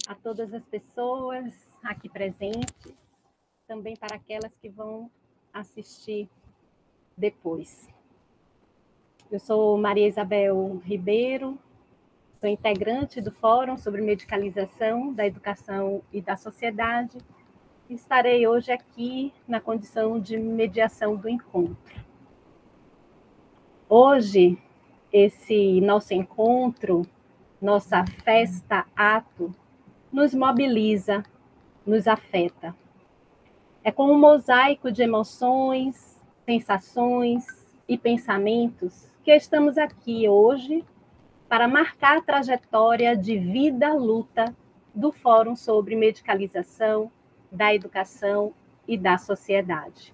a todas as pessoas aqui presentes, também para aquelas que vão assistir depois. Eu sou Maria Isabel Ribeiro, sou integrante do Fórum sobre Medicalização da Educação e da Sociedade, e estarei hoje aqui na condição de mediação do encontro. Hoje, esse nosso encontro, nossa festa-ato, nos mobiliza, nos afeta. É como um mosaico de emoções, sensações e pensamentos que estamos aqui hoje para marcar a trajetória de vida-luta do Fórum sobre Medicalização, da Educação e da Sociedade.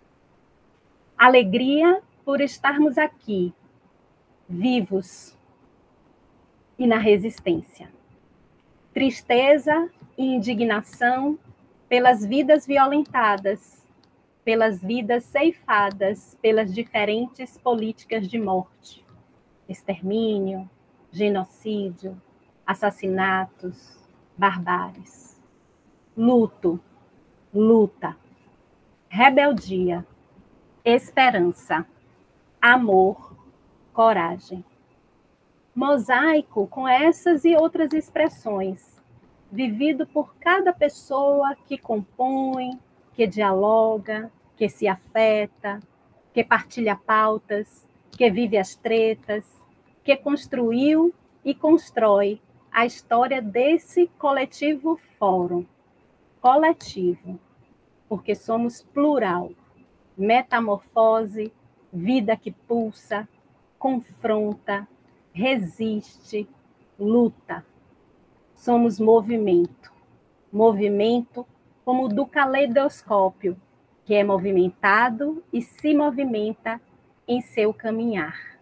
Alegria por estarmos aqui, vivos e na resistência. Tristeza e indignação pelas vidas violentadas, pelas vidas ceifadas pelas diferentes políticas de morte, extermínio, genocídio, assassinatos, barbáries. Luto, luta, rebeldia, esperança, amor, coragem. Mosaico com essas e outras expressões, vivido por cada pessoa que compõe, que dialoga, que se afeta, que partilha pautas, que vive as tretas, que construiu e constrói a história desse coletivo fórum. Coletivo, porque somos plural, metamorfose, vida que pulsa, confronta, resiste, luta. Somos movimento. Movimento como o do caleidoscópio, que é movimentado e se movimenta em seu caminhar.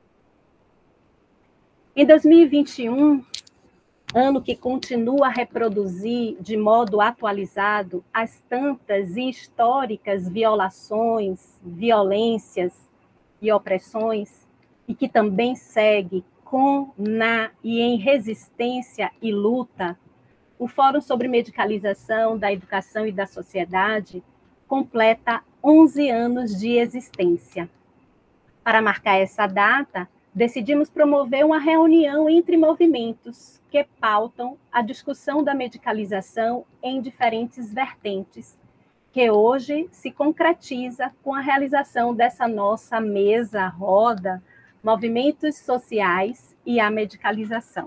Em 2021, ano que continua a reproduzir de modo atualizado as tantas e históricas violações, violências e opressões, e que também segue com, na e em resistência e luta, o Fórum sobre Medicalização da Educação e da Sociedade completa 11 anos de existência. Para marcar essa data, decidimos promover uma reunião entre movimentos que pautam a discussão da medicalização em diferentes vertentes, que hoje se concretiza com a realização dessa nossa mesa roda, movimentos sociais e a medicalização.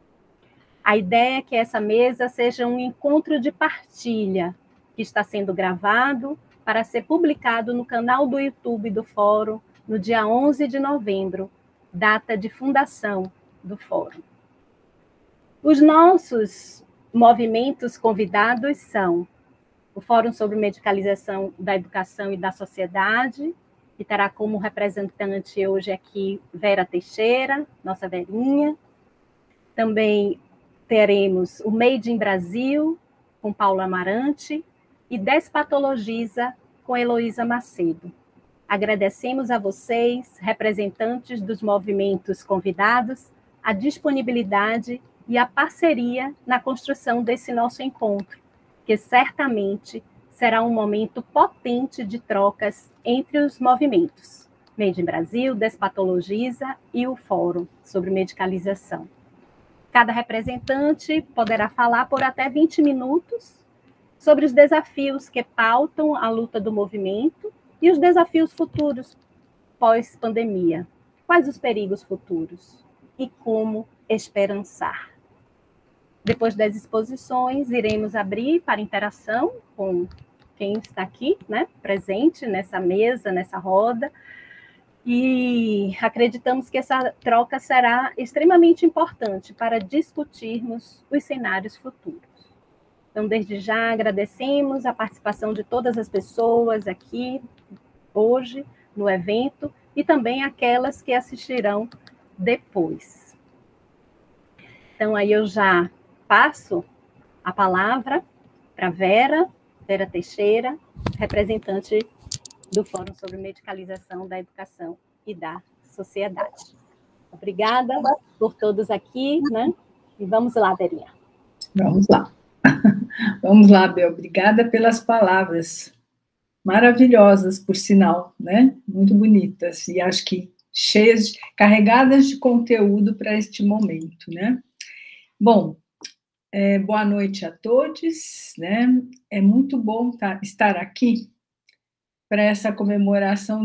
A ideia é que essa mesa seja um encontro de partilha, que está sendo gravado para ser publicado no canal do YouTube do Fórum no dia 11 de novembro, data de fundação do Fórum. Os nossos movimentos convidados são o Fórum sobre Medicalização da Educação e da Sociedade, que terá como representante hoje aqui Vera Teixeira, nossa Verinha. Também teremos o Made in Brasil, com Paulo Amarante, e Despatologiza, com Heloísa Macedo. Agradecemos a vocês, representantes dos movimentos convidados, a disponibilidade e a parceria na construção desse nosso encontro, que certamente será um momento potente de trocas entre os movimentos, Made in Brasil, Despatologiza e o Fórum sobre Medicalização. Cada representante poderá falar por até 20 minutos sobre os desafios que pautam a luta do movimento e os desafios futuros pós-pandemia. Quais os perigos futuros e como esperançar? Depois das exposições, iremos abrir para interação com quem está aqui, né, presente nessa mesa, nessa roda, e acreditamos que essa troca será extremamente importante para discutirmos os cenários futuros. Então, desde já, agradecemos a participação de todas as pessoas aqui hoje no evento e também aquelas que assistirão depois. Então, aí eu já passo a palavra para Vera Teixeira, representante do Fórum sobre Medicalização da Educação e da Sociedade. Obrigada por todos aqui, né? E vamos lá, Verinha. Vamos lá. Vamos lá, Bel. Obrigada pelas palavras maravilhosas, por sinal, né? Muito bonitas e acho que cheias, carregadas de conteúdo para este momento, né? Bom, boa noite a todos, né? É muito bom estar aqui para essa comemoração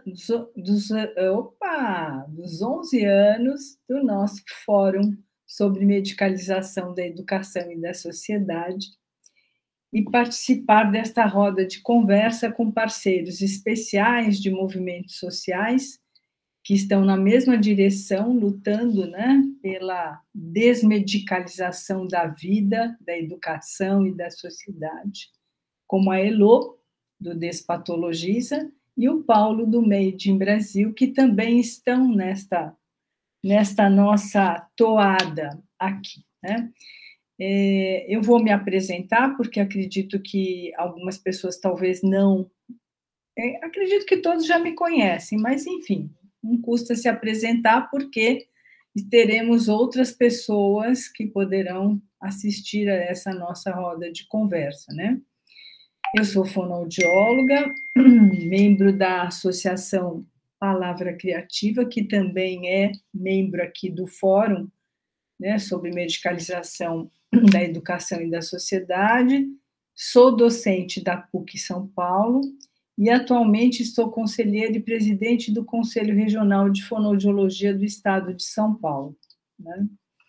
dos 11 anos do nosso Fórum sobre Medicalização da Educação e da Sociedade, e participar desta roda de conversa com parceiros especiais de movimentos sociais que estão na mesma direção, lutando, né, pela desmedicalização da vida, da educação e da sociedade, como a Elô, do Despatologiza, e o Paulo, do Made in Brasil, que também estão nesta nossa toada aqui, né? Eu vou me apresentar, porque acredito que algumas pessoas talvez não... acredito que todos já me conhecem, mas, enfim, não custa se apresentar, porque teremos outras pessoas que poderão assistir a essa nossa roda de conversa, né? Eu sou fonoaudióloga, membro da Associação Palavra Criativa, que também é membro aqui do Fórum, né, sobre medicalização da educação e da sociedade. Sou docente da PUC São Paulo e atualmente estou conselheira e presidente do Conselho Regional de Fonoaudiologia do Estado de São Paulo, né?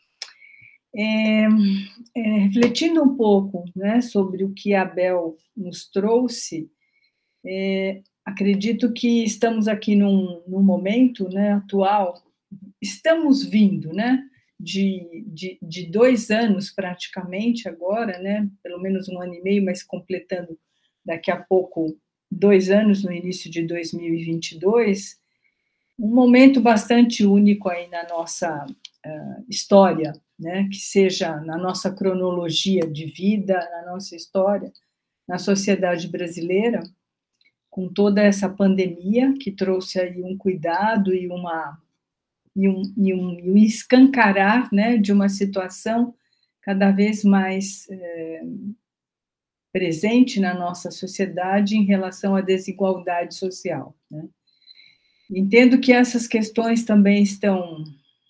Refletindo um pouco, né, sobre o que a Bel nos trouxe, acredito que estamos aqui num momento, né, atual, estamos vindo, né, de 2 anos praticamente agora, né, pelo menos 1 ano e meio, mas completando daqui a pouco 2 anos, no início de 2022, um momento bastante único aí na nossa história, né, que seja na nossa cronologia de vida, na nossa história, na sociedade brasileira, com toda essa pandemia que trouxe aí um cuidado e um escancarar, né, de uma situação cada vez mais presente na nossa sociedade em relação à desigualdade social, né? Entendo que essas questões também estão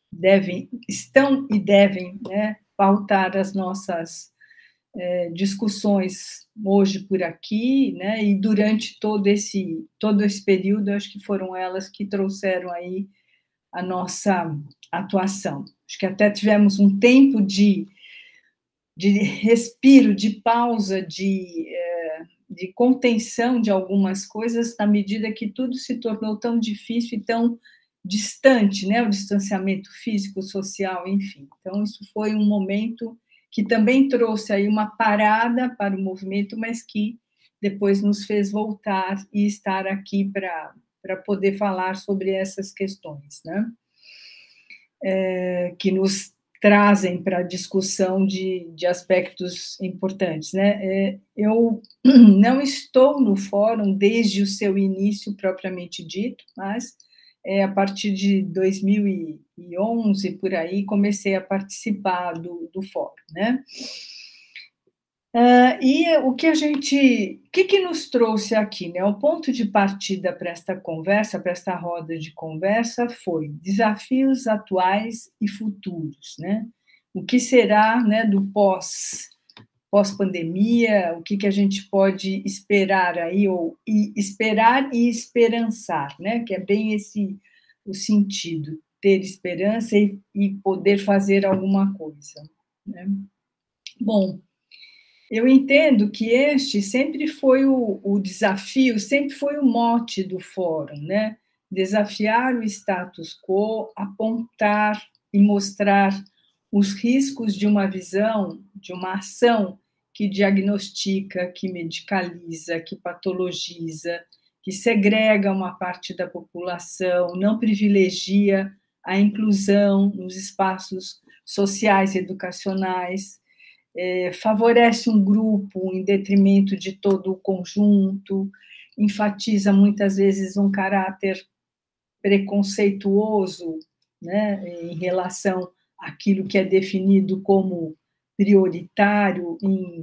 e devem, né, pautar as nossas discussões hoje por aqui, né, e durante todo esse período, acho que foram elas que trouxeram aí a nossa atuação. Acho que até tivemos um tempo de respiro, de pausa, de contenção de algumas coisas, na medida que tudo se tornou tão difícil e tão distante, né? O distanciamento físico, social, enfim. Então, isso foi um momento que também trouxe aí uma parada para o movimento, mas que depois nos fez voltar e estar aqui para poder falar sobre essas questões, né? Que nos trazem para a discussão de aspectos importantes, né? Eu não estou no fórum desde o seu início propriamente dito, mas a partir de 2011, por aí, comecei a participar do fórum, né? E o que nos trouxe aqui, né? O ponto de partida para esta conversa, para esta roda de conversa, foi desafios atuais e futuros, né? O que será, né, do pós-pandemia, o que a gente pode esperar aí, esperar e esperançar, né? Que é bem esse o sentido, ter esperança e poder fazer alguma coisa, né? Bom, eu entendo que este sempre foi o desafio, sempre foi o mote do fórum, né? Desafiar o status quo, apontar e mostrar os riscos de uma visão, de uma ação que diagnostica, que medicaliza, que patologiza, que segrega uma parte da população, não privilegia a inclusão nos espaços sociais e educacionais, favorece um grupo em detrimento de todo o conjunto, enfatiza muitas vezes um caráter preconceituoso, né, em relação àquilo que é definido como prioritário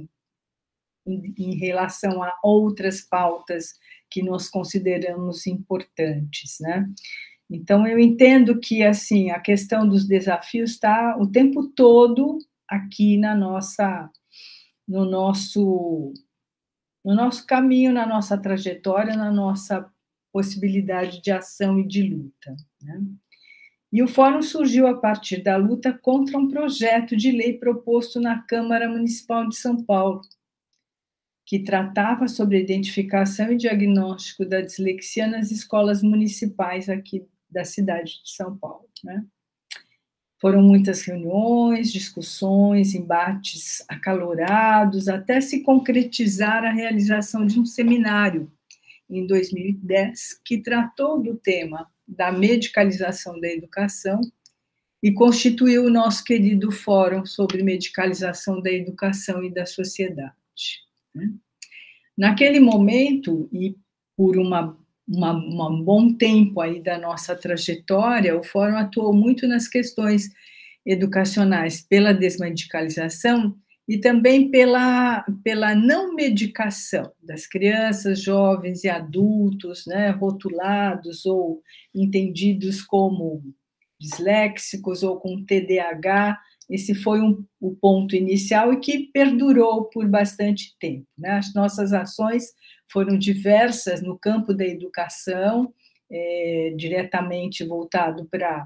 em relação a outras pautas que nós consideramos importantes, né? Então, eu entendo que, assim, a questão dos desafios está o tempo todo aqui no nosso caminho, na nossa trajetória, na nossa possibilidade de ação e de luta, né? E o Fórum surgiu a partir da luta contra um projeto de lei proposto na Câmara Municipal de São Paulo, que tratava sobre a identificação e diagnóstico da dislexia nas escolas municipais aqui da cidade de São Paulo, né? Foram muitas reuniões, discussões, embates acalorados, até se concretizar a realização de um seminário em 2010, que tratou do tema da medicalização da educação e constituiu o nosso querido Fórum sobre Medicalização da Educação e da Sociedade, né? Naquele momento, e por um bom tempo aí da nossa trajetória, o Fórum atuou muito nas questões educacionais pela desmedicalização e também pela não medicação das crianças, jovens e adultos, né, rotulados ou entendidos como disléxicos ou com TDAH. Esse foi o ponto inicial e que perdurou por bastante tempo, né? As nossas ações foram diversas no campo da educação, diretamente voltado para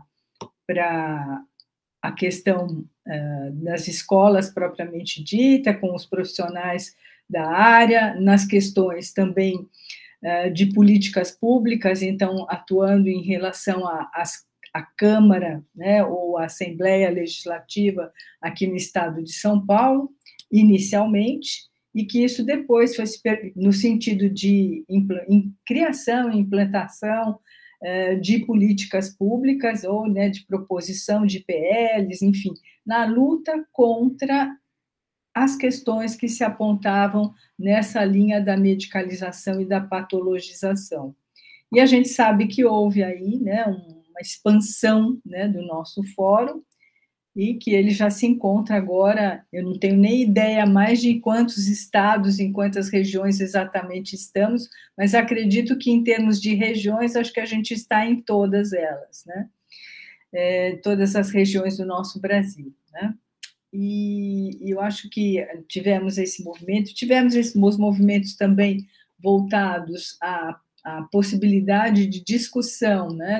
a questão das escolas propriamente dita, com os profissionais da área, nas questões também de políticas públicas, então, atuando em relação à Câmara, né, ou à Assembleia Legislativa aqui no estado de São Paulo, inicialmente, e que isso depois foi no sentido de criação e implantação de políticas públicas ou, né, de proposição de PLs, enfim, na luta contra as questões que se apontavam nessa linha da medicalização e da patologização. E a gente sabe que houve aí, né, uma expansão, né, do nosso fórum, e que ele já se encontra agora, eu não tenho nem ideia mais de quantos estados, em quantas regiões exatamente estamos, mas acredito que em termos de regiões, acho que a gente está em todas elas, né? Todas as regiões do nosso Brasil, né? E eu acho que tivemos esses movimentos também voltados à possibilidade de discussão, né,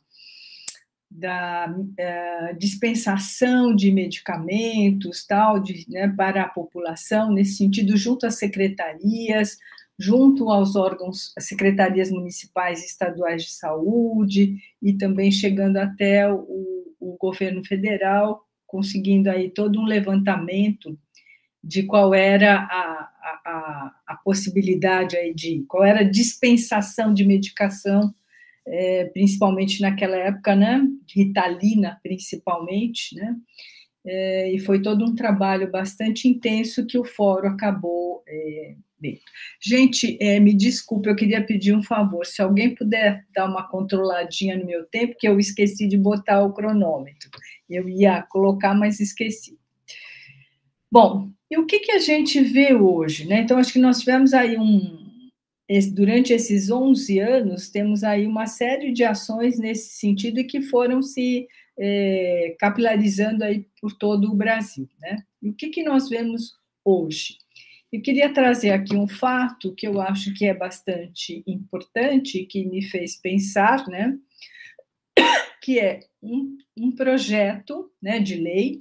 da dispensação de medicamentos, tal, né, para a população, nesse sentido, junto às secretarias, junto aos órgãos, as secretarias municipais e estaduais de saúde, e também chegando até o governo federal, conseguindo aí todo um levantamento de qual era a possibilidade aí qual era a dispensação de medicação, principalmente naquela época, né, Ritalina, principalmente, né, e foi todo um trabalho bastante intenso que o fórum acabou dentro. Gente, me desculpe, eu queria pedir um favor, se alguém puder dar uma controladinha no meu tempo, que eu esqueci de botar o cronômetro, eu ia colocar, mas esqueci. Bom, e o que a gente vê hoje, né? Então, acho que nós tivemos aí durante esses 11 anos, temos aí uma série de ações nesse sentido e que foram se capilarizando aí por todo o Brasil, né? E o que nós vemos hoje? Eu queria trazer aqui um fato que eu acho que é bastante importante, que me fez pensar, né? Que é um projeto, né, de lei,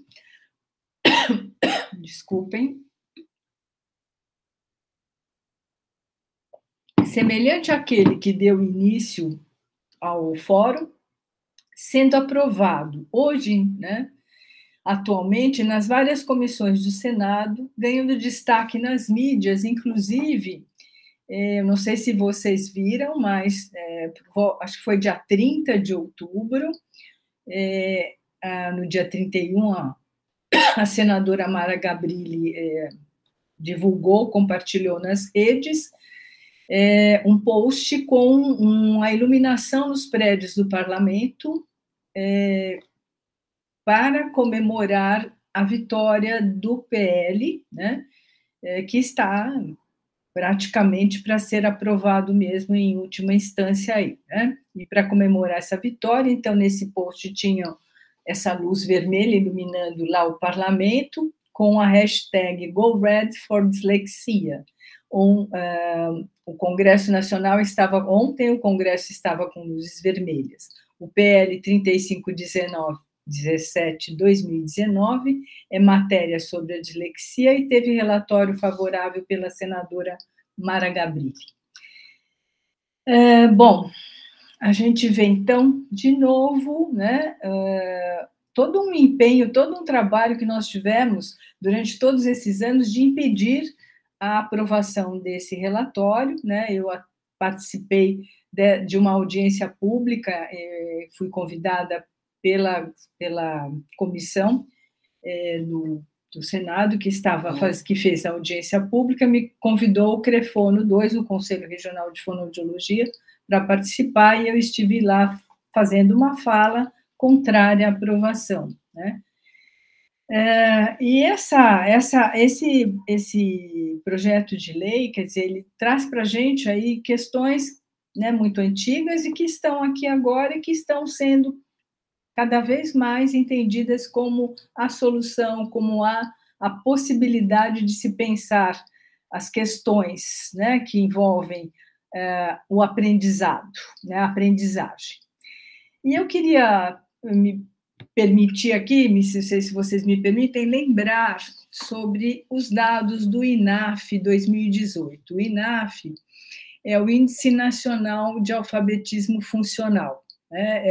desculpem, semelhante àquele que deu início ao fórum, sendo aprovado hoje, né, atualmente, nas várias comissões do Senado, ganhando destaque nas mídias, inclusive, eu não sei se vocês viram, mas acho que foi dia 30 de outubro, no dia 31, a senadora Mara Gabrilli divulgou, compartilhou nas redes, um post com a iluminação nos prédios do parlamento para comemorar a vitória do PL, né, que está praticamente para ser aprovado mesmo em última instância aí, né? E para comemorar essa vitória, então, nesse post tinha essa luz vermelha iluminando lá o parlamento, com a hashtag Go Red for Dislexia. O Congresso Nacional estava, ontem o Congresso estava com luzes vermelhas. O PL 3517/2019 é matéria sobre a dislexia e teve relatório favorável pela senadora Mara Gabrilli. Bom, a gente vê, então, de novo, né, todo um empenho, todo um trabalho que nós tivemos durante todos esses anos de impedir a aprovação desse relatório, né? Eu participei de uma audiência pública, fui convidada pela comissão do Senado, que fez a audiência pública, me convidou o CREFONO 2, o Conselho Regional de Fonoaudiologia, para participar, e eu estive lá fazendo uma fala contrária à aprovação, né? E esse projeto de lei, quer dizer, ele traz para a gente aí questões, né, muito antigas e que estão aqui agora e que estão sendo cada vez mais entendidas como a solução, como a possibilidade de se pensar as questões, né, que envolvem o aprendizado, né, a aprendizagem. E eu queria me permitir aqui, não sei se vocês me permitem, lembrar sobre os dados do INAF 2018. O INAF é o Índice Nacional de Alfabetismo Funcional, né?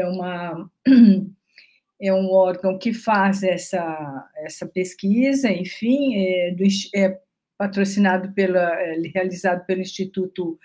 É um órgão que faz essa pesquisa, enfim, é patrocinado realizado pelo Instituto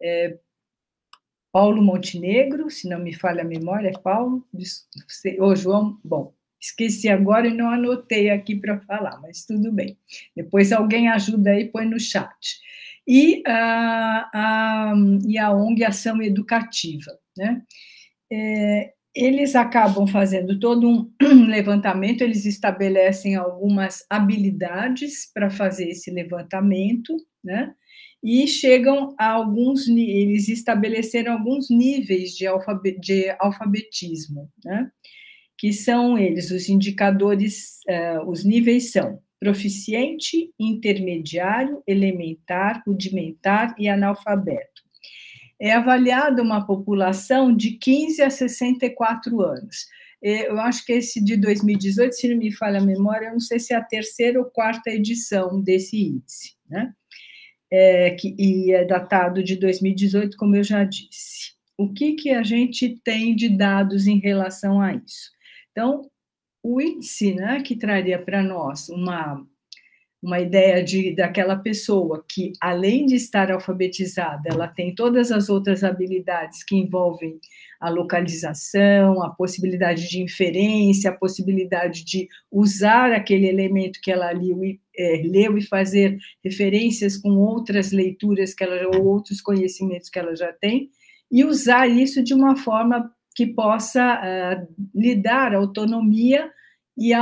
Paulo Montenegro, se não me falha a memória, é Paulo, ou João, bom, esqueci agora e não anotei aqui para falar, mas tudo bem. Depois alguém ajuda aí, põe no chat. E a ONG Ação Educativa, né? Eles acabam fazendo todo um levantamento, eles estabelecem algumas habilidades para fazer esse levantamento, né? E chegam a eles estabeleceram alguns níveis de alfabetismo, né? Que são eles, os indicadores, os níveis são proficiente, intermediário, elementar, rudimentar e analfabeto. É avaliada uma população de 15 a 64 anos. Eu acho que esse de 2018, se não me falha a memória, eu não sei se é a terceira ou quarta edição desse índice, né? E é datado de 2018, como eu já disse. O que a gente tem de dados em relação a isso? Então, o índice, né, que traria para nós uma ideia daquela pessoa que, além de estar alfabetizada, ela tem todas as outras habilidades que envolvem a localização, a possibilidade de inferência, a possibilidade de usar aquele elemento que ela leu e fazer referências com outras leituras ou outros conhecimentos que ela já tem, e usar isso de uma forma que possa lhe dar autonomia e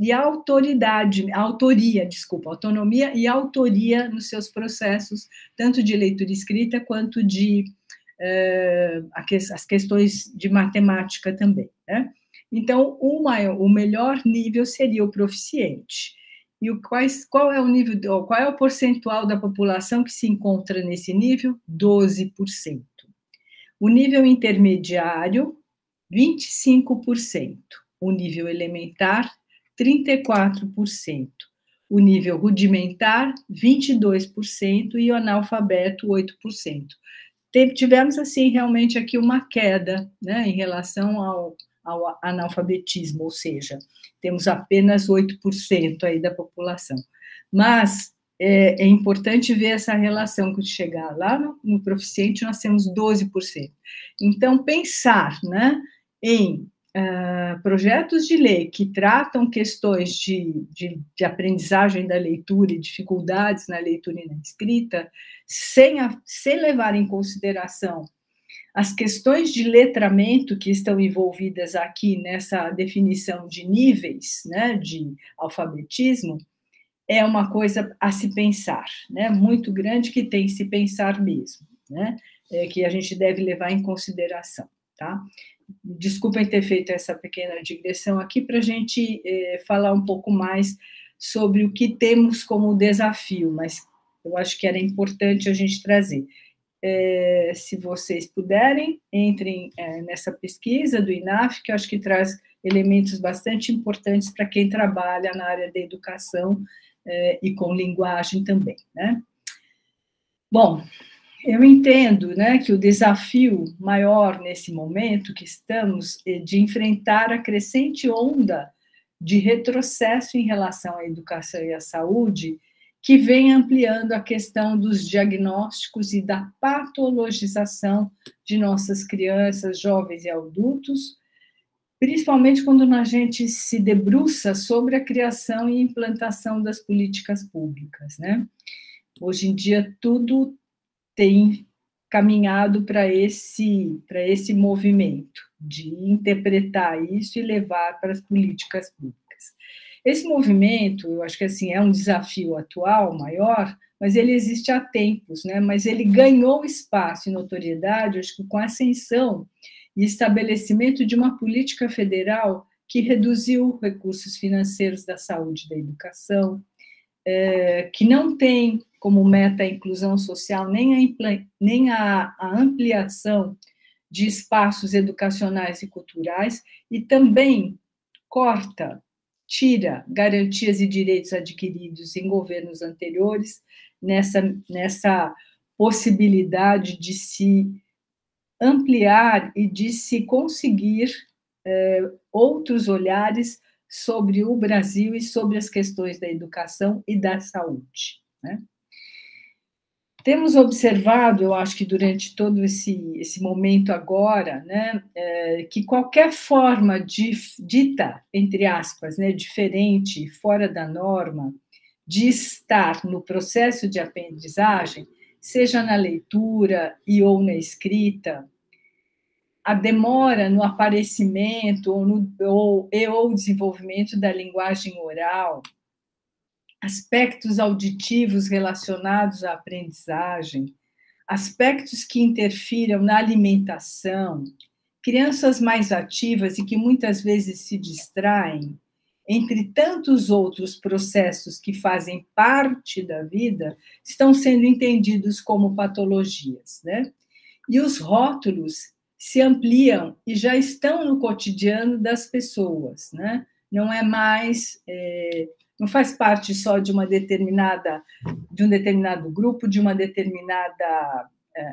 autonomia e autoria nos seus processos, tanto de leitura escrita quanto de as questões de matemática também, né? Então, o melhor nível seria o proficiente. E qual é o percentual da população que se encontra nesse nível? 12%. O nível intermediário, 25%. O nível elementar, 34%. O nível rudimentar, 22%, e o analfabeto, 8%. Tivemos, assim, realmente aqui uma queda, né, em relação ao analfabetismo, ou seja, temos apenas 8% aí da população. Mas é importante ver essa relação, que chegar lá no proficiente, nós temos 12%. Então, pensar, né, em projetos de lei que tratam questões de aprendizagem da leitura e dificuldades na leitura e na escrita, sem levar em consideração As questões de letramento que estão envolvidas aqui nessa definição de níveis, né, de alfabetismo, é uma coisa a se pensar, né, muito grande, que tem que se pensar mesmo, né, que a gente deve levar em consideração, tá? Desculpem ter feito essa pequena digressão aqui para a gente falar um pouco mais sobre o que temos como desafio, mas eu acho que era importante a gente trazer. Se vocês puderem, entrem nessa pesquisa do INAF, que eu acho que traz elementos bastante importantes para quem trabalha na área da educação e com linguagem também, né? Bom, eu entendo, né, que o desafio maior nesse momento que estamos é de enfrentar a crescente onda de retrocesso em relação à educação e à saúde, que vem ampliando a questão dos diagnósticos e da patologização de nossas crianças, jovens e adultos, principalmente quando a gente se debruça sobre a criação e implantação das políticas públicas, né? Hoje em dia, tudo tem caminhado para esse movimento de interpretar isso e levar para as políticas públicas. Esse movimento, eu acho que assim, é um desafio atual maior, mas ele existe há tempos, né? Mas ele ganhou espaço e notoriedade, acho que com a ascensão e estabelecimento de uma política federal que reduziu recursos financeiros da saúde e da educação, que não tem como meta a inclusão social, nem a ampliação de espaços educacionais e culturais, e também tira garantias e direitos adquiridos em governos anteriores, nessa possibilidade de se ampliar e de se conseguir outros olhares sobre o Brasil e sobre as questões da educação e da saúde, né? Temos observado, eu acho que durante todo esse momento agora, né, que qualquer forma dita, entre aspas, né, diferente, fora da norma, de estar no processo de aprendizagem, seja na leitura ou na escrita, a demora no aparecimento ou desenvolvimento da linguagem oral, aspectos auditivos relacionados à aprendizagem, aspectos que interfiram na alimentação, crianças mais ativas e que muitas vezes se distraem, entre tantos outros processos que fazem parte da vida, estão sendo entendidos como patologias, né? E os rótulos se ampliam e já estão no cotidiano das pessoas, né? Não é mais não faz parte só de um determinado grupo, de uma determinada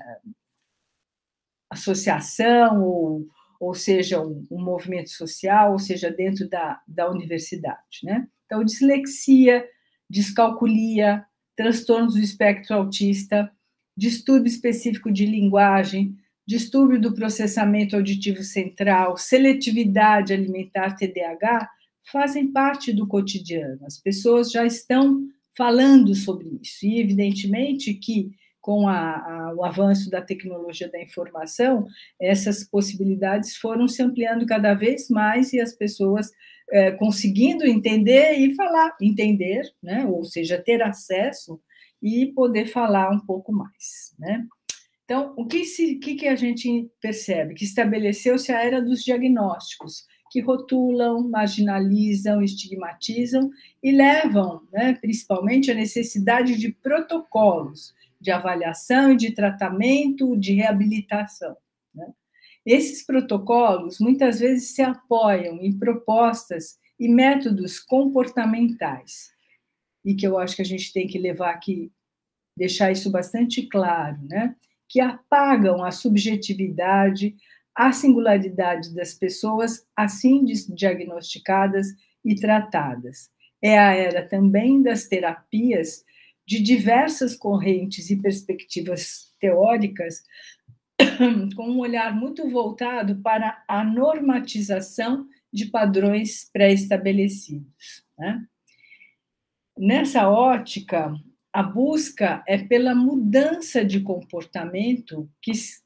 associação, ou seja, um movimento social, ou seja, dentro da universidade, né? Então, dislexia, descalculia, transtornos do espectro autista, distúrbio específico de linguagem, distúrbio do processamento auditivo central, seletividade alimentar, TDAH, fazem parte do cotidiano. As pessoas já estão falando sobre isso. E, evidentemente, que com o avanço da tecnologia da informação, essas possibilidades foram se ampliando cada vez mais e as pessoas conseguindo entender e falar, entender, né? Ou seja, ter acesso e poder falar um pouco mais, né? Então, o que a gente percebe? Que estabeleceu-se a era dos diagnósticos, que rotulam, marginalizam, estigmatizam e levam, né, principalmente, à necessidade de protocolos de avaliação e de tratamento, de reabilitação, né? Esses protocolos, muitas vezes, se apoiam em propostas e métodos comportamentais, e que eu acho que a gente tem que levar aqui, deixar isso bastante claro, né? Que apagam a subjetividade, a singularidade das pessoas, assim diagnosticadas e tratadas. É a era também das terapias de diversas correntes e perspectivas teóricas, com um olhar muito voltado para a normatização de padrões pré-estabelecidos, né? Nessa ótica, a busca é pela mudança de comportamento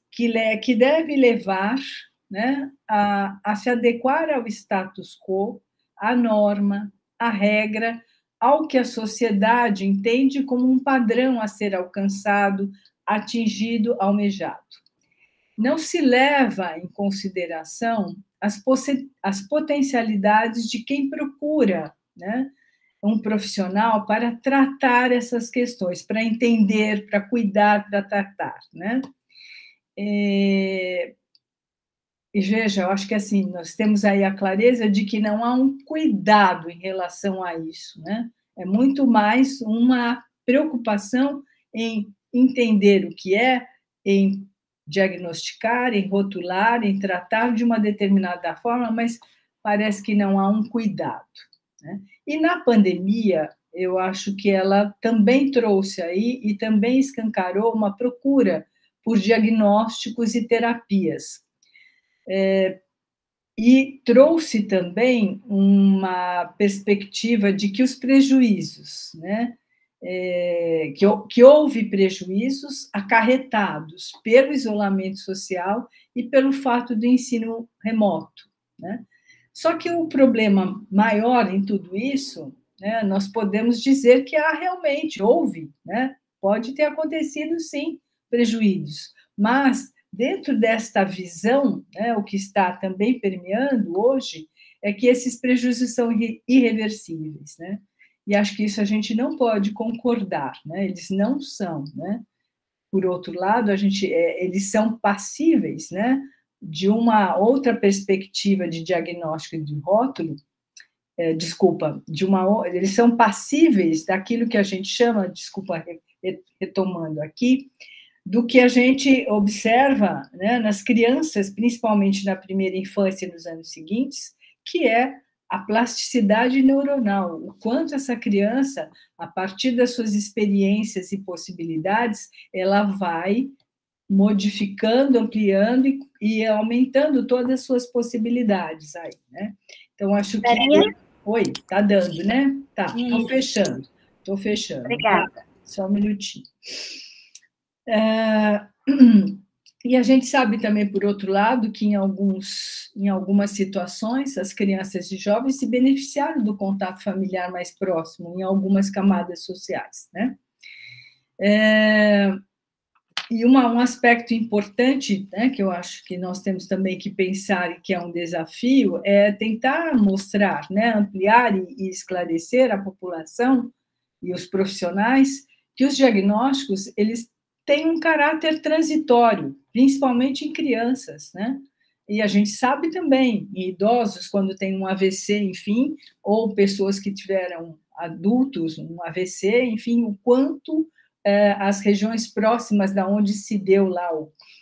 que deve levar, né, a se adequar ao status quo, à norma, à regra, ao que a sociedade entende como um padrão a ser alcançado, atingido, almejado. Não se leva em consideração as potencialidades de quem procura, né, um profissional para tratar essas questões, para entender, para cuidar, para tratar, né? E veja, eu acho que assim, nós temos aí a clareza de que não há um cuidado em relação a isso, né? É muito mais uma preocupação em entender o que é, em diagnosticar, em rotular, em tratar de uma determinada forma, mas parece que não há um cuidado, né? E na pandemia, eu acho que ela também trouxe aí e também escancarou uma procura por diagnósticos e terapias. E trouxe também uma perspectiva de que os prejuízos, né, que houve prejuízos acarretados pelo isolamento social e pelo fato do ensino remoto, né? Só que o problema maior em tudo isso, né, nós podemos dizer que houve, né? Pode ter acontecido, sim, prejuízos, mas dentro desta visão, né, o que está também permeando hoje é que esses prejuízos são irreversíveis, né? E acho que isso a gente não pode concordar, né? Eles não são, né? Por outro lado, eles são passíveis, né, de uma outra perspectiva de diagnóstico e de rótulo, eles são passíveis daquilo que a gente chama, retomando aqui, do que a gente observa, né, nas crianças, principalmente na primeira infância e nos anos seguintes, que é a plasticidade neuronal, o quanto essa criança, a partir das suas experiências e possibilidades, ela vai modificando, ampliando e aumentando todas as suas possibilidades aí, né? Então, acho que... Oi, tá dando, né? Tá, estou fechando. Obrigada. Só um minutinho. E a gente sabe também, por outro lado, que em algumas situações, as crianças e jovens se beneficiaram do contato familiar mais próximo, em algumas camadas sociais, né? E um aspecto importante, né, que eu acho que nós temos também que pensar e que é um desafio, é tentar mostrar, né, ampliar e esclarecer a população e os profissionais que os diagnósticos, eles têm um caráter transitório, principalmente em crianças, né? E a gente sabe também, em idosos, quando tem um AVC, enfim, ou pessoas que tiveram adultos, um AVC, enfim, o quanto as regiões próximas da onde se deu lá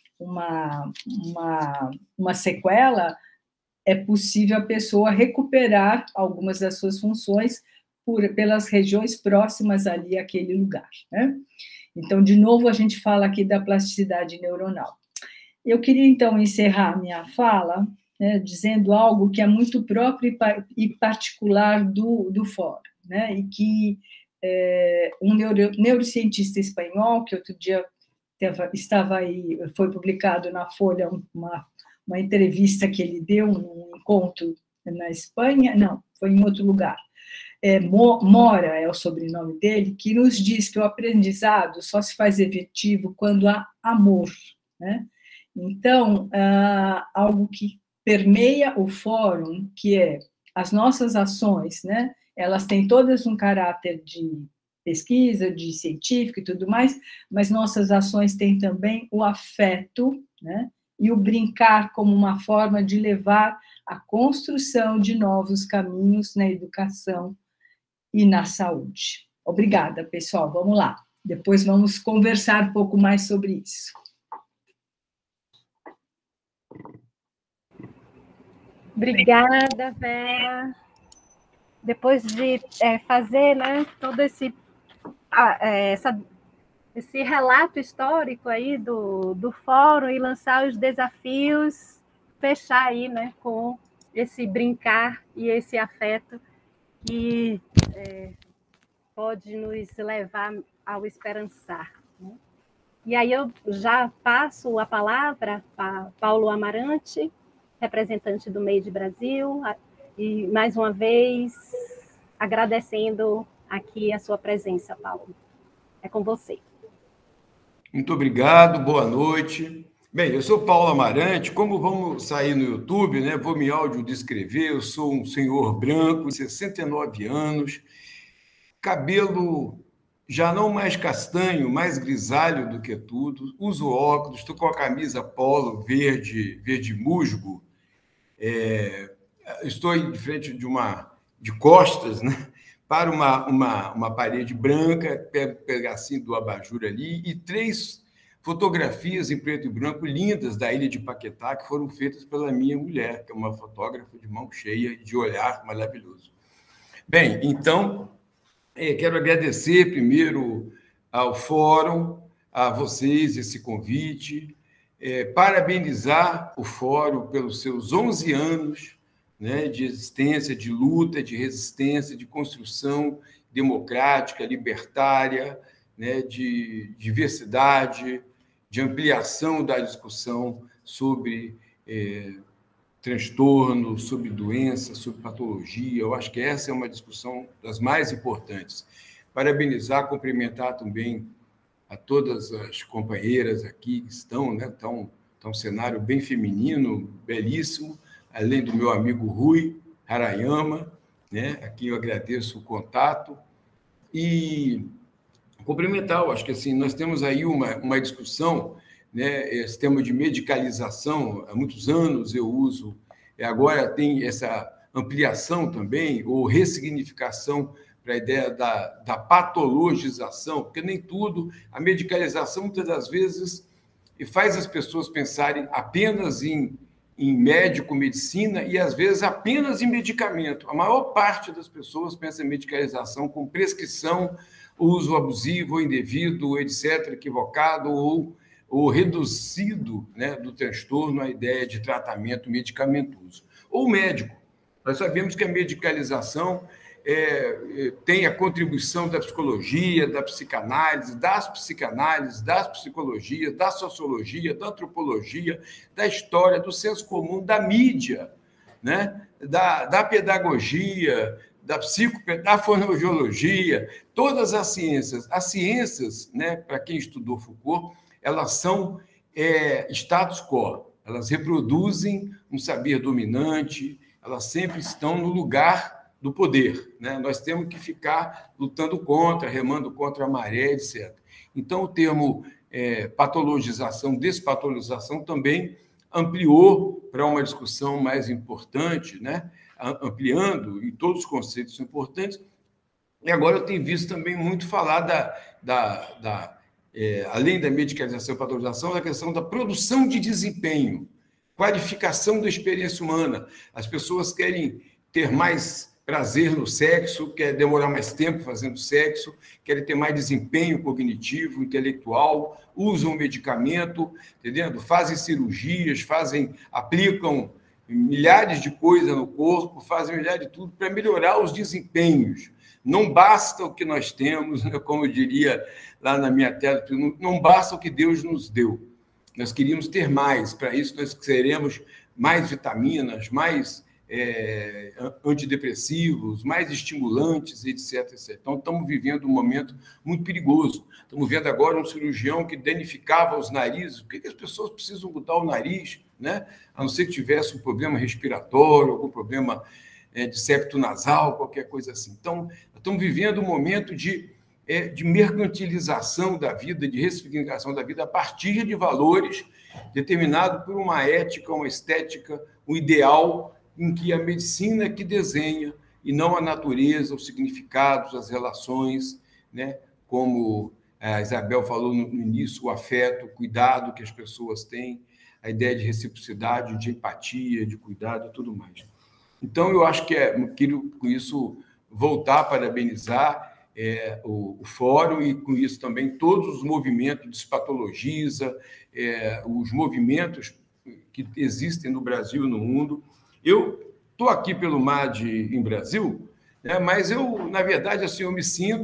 uma sequela, é possível a pessoa recuperar algumas das suas funções pelas regiões próximas ali àquele lugar, né? Então, de novo, a gente fala aqui da plasticidade neuronal. Eu queria, então, encerrar minha fala, né, dizendo algo que é muito próprio e particular do fórum, né, e que um neurocientista espanhol, que outro dia estava aí, foi publicado na Folha uma entrevista que ele deu num encontro na Espanha, não, foi em outro lugar, Mora é o sobrenome dele, que nos diz que o aprendizado só se faz efetivo quando há amor, né? Então, algo que permeia o fórum, que é as nossas ações, né? Elas têm todas um caráter de pesquisa, de científico e tudo mais, mas nossas ações têm também o afeto, né? E o brincar como uma forma de levar à construção de novos caminhos na educação e na saúde. Obrigada, pessoal. Vamos lá. Depois vamos conversar um pouco mais sobre isso. Obrigada, Vera. Depois de fazer, né, todo esse relato histórico aí do fórum e lançar os desafios, fechar aí, né, com esse brincar e esse afeto que pode nos levar ao esperançar, né? E aí eu já passo a palavra para Paulo Amarante, representante do Made Brasil, e mais uma vez agradecendo aqui a sua presença, Paulo. É com você. Muito obrigado, boa noite. Bem, eu sou Paulo Amarante, como vamos sair no YouTube, né? Vou me audiodescrever, eu sou um senhor branco, 69 anos, cabelo já não mais castanho, mais grisalho do que tudo, uso óculos, estou com a camisa polo verde musgo, estou de frente de costas, né? Para uma parede branca, pego um pedacinho do abajur ali, e 3 fotografias em preto e branco lindas da ilha de Paquetá, que foram feitas pela minha mulher, que é uma fotógrafa de mão cheia e de olhar maravilhoso. Bem, então, quero agradecer primeiro ao Fórum, a vocês esse convite, parabenizar o Fórum pelos seus 11 anos, né, de existência, de luta, de resistência, de construção democrática, libertária, né, de diversidade, de ampliação da discussão sobre transtorno, sobre doença, sobre patologia. Eu acho que essa é uma discussão das mais importantes. Parabenizar, cumprimentar também a todas as companheiras aqui que estão, né? Está um cenário bem feminino, belíssimo, além do meu amigo Rui Harayama, né? A quem eu agradeço o contato. E cumprimentar, eu acho que assim, nós temos aí uma discussão, né? Esse tema de medicalização, há muitos anos eu uso, agora tem essa ampliação também, ou ressignificação para a ideia da patologização, porque nem tudo, a medicalização, muitas das vezes, faz as pessoas pensarem apenas em médico-medicina e, às vezes, apenas em medicamento. A maior parte das pessoas pensa em medicalização com prescrição, uso abusivo ou indevido, etc., equivocado ou reduzido, né, do transtorno à ideia de tratamento medicamentoso. Ou médico. Nós sabemos que a medicalização tem a contribuição da psicologia, da psicanálise, das psicanálises, das psicologias, da sociologia, da antropologia, da história, do senso comum, da mídia, né? da pedagogia, da fonoaudiologia, todas as ciências. As ciências, né, para quem estudou Foucault, elas são status quo, elas reproduzem um saber dominante, elas sempre estão no lugar do poder, né? Nós temos que ficar lutando contra, remando contra a maré, etc. Então, o termo patologização, despatologização também ampliou para uma discussão mais importante, né? Ampliando, e todos os conceitos são importantes. E agora eu tenho visto também muito falar além da medicalização e patologização, da questão da produção de desempenho, qualificação da experiência humana. As pessoas querem ter mais prazer no sexo, quer demorar mais tempo fazendo sexo, querem ter mais desempenho cognitivo, intelectual, usam medicamento, entendendo? Fazem cirurgias, aplicam milhares de coisas no corpo, fazem milhares de tudo para melhorar os desempenhos. Não basta o que nós temos, né? Como eu diria lá na minha tela, não basta o que Deus nos deu. Nós queríamos ter mais, para isso nós queremos mais vitaminas, mais antidepressivos, mais estimulantes, etc, etc. Então, estamos vivendo um momento muito perigoso. Estamos vendo agora um cirurgião que danificava os narizes. Por que as pessoas precisam mudar o nariz, né? A não ser que tivesse um problema respiratório, algum problema de septo nasal, qualquer coisa assim. Então, estamos vivendo um momento de mercantilização da vida, de ressignificação da vida a partir de valores determinados por uma ética, uma estética, um ideal em que a medicina é que desenha e não a natureza, os significados, as relações, né? Como a Isabel falou no início, o afeto, o cuidado que as pessoas têm, a ideia de reciprocidade, de empatia, de cuidado e tudo mais. Então, eu acho que quero, com isso, voltar a parabenizar o Fórum e, com isso, também todos os movimentos Despatologiza, os movimentos que existem no Brasil e no mundo. Eu estou aqui pelo MAD em Brasil, né, mas eu, na verdade, assim, eu me sinto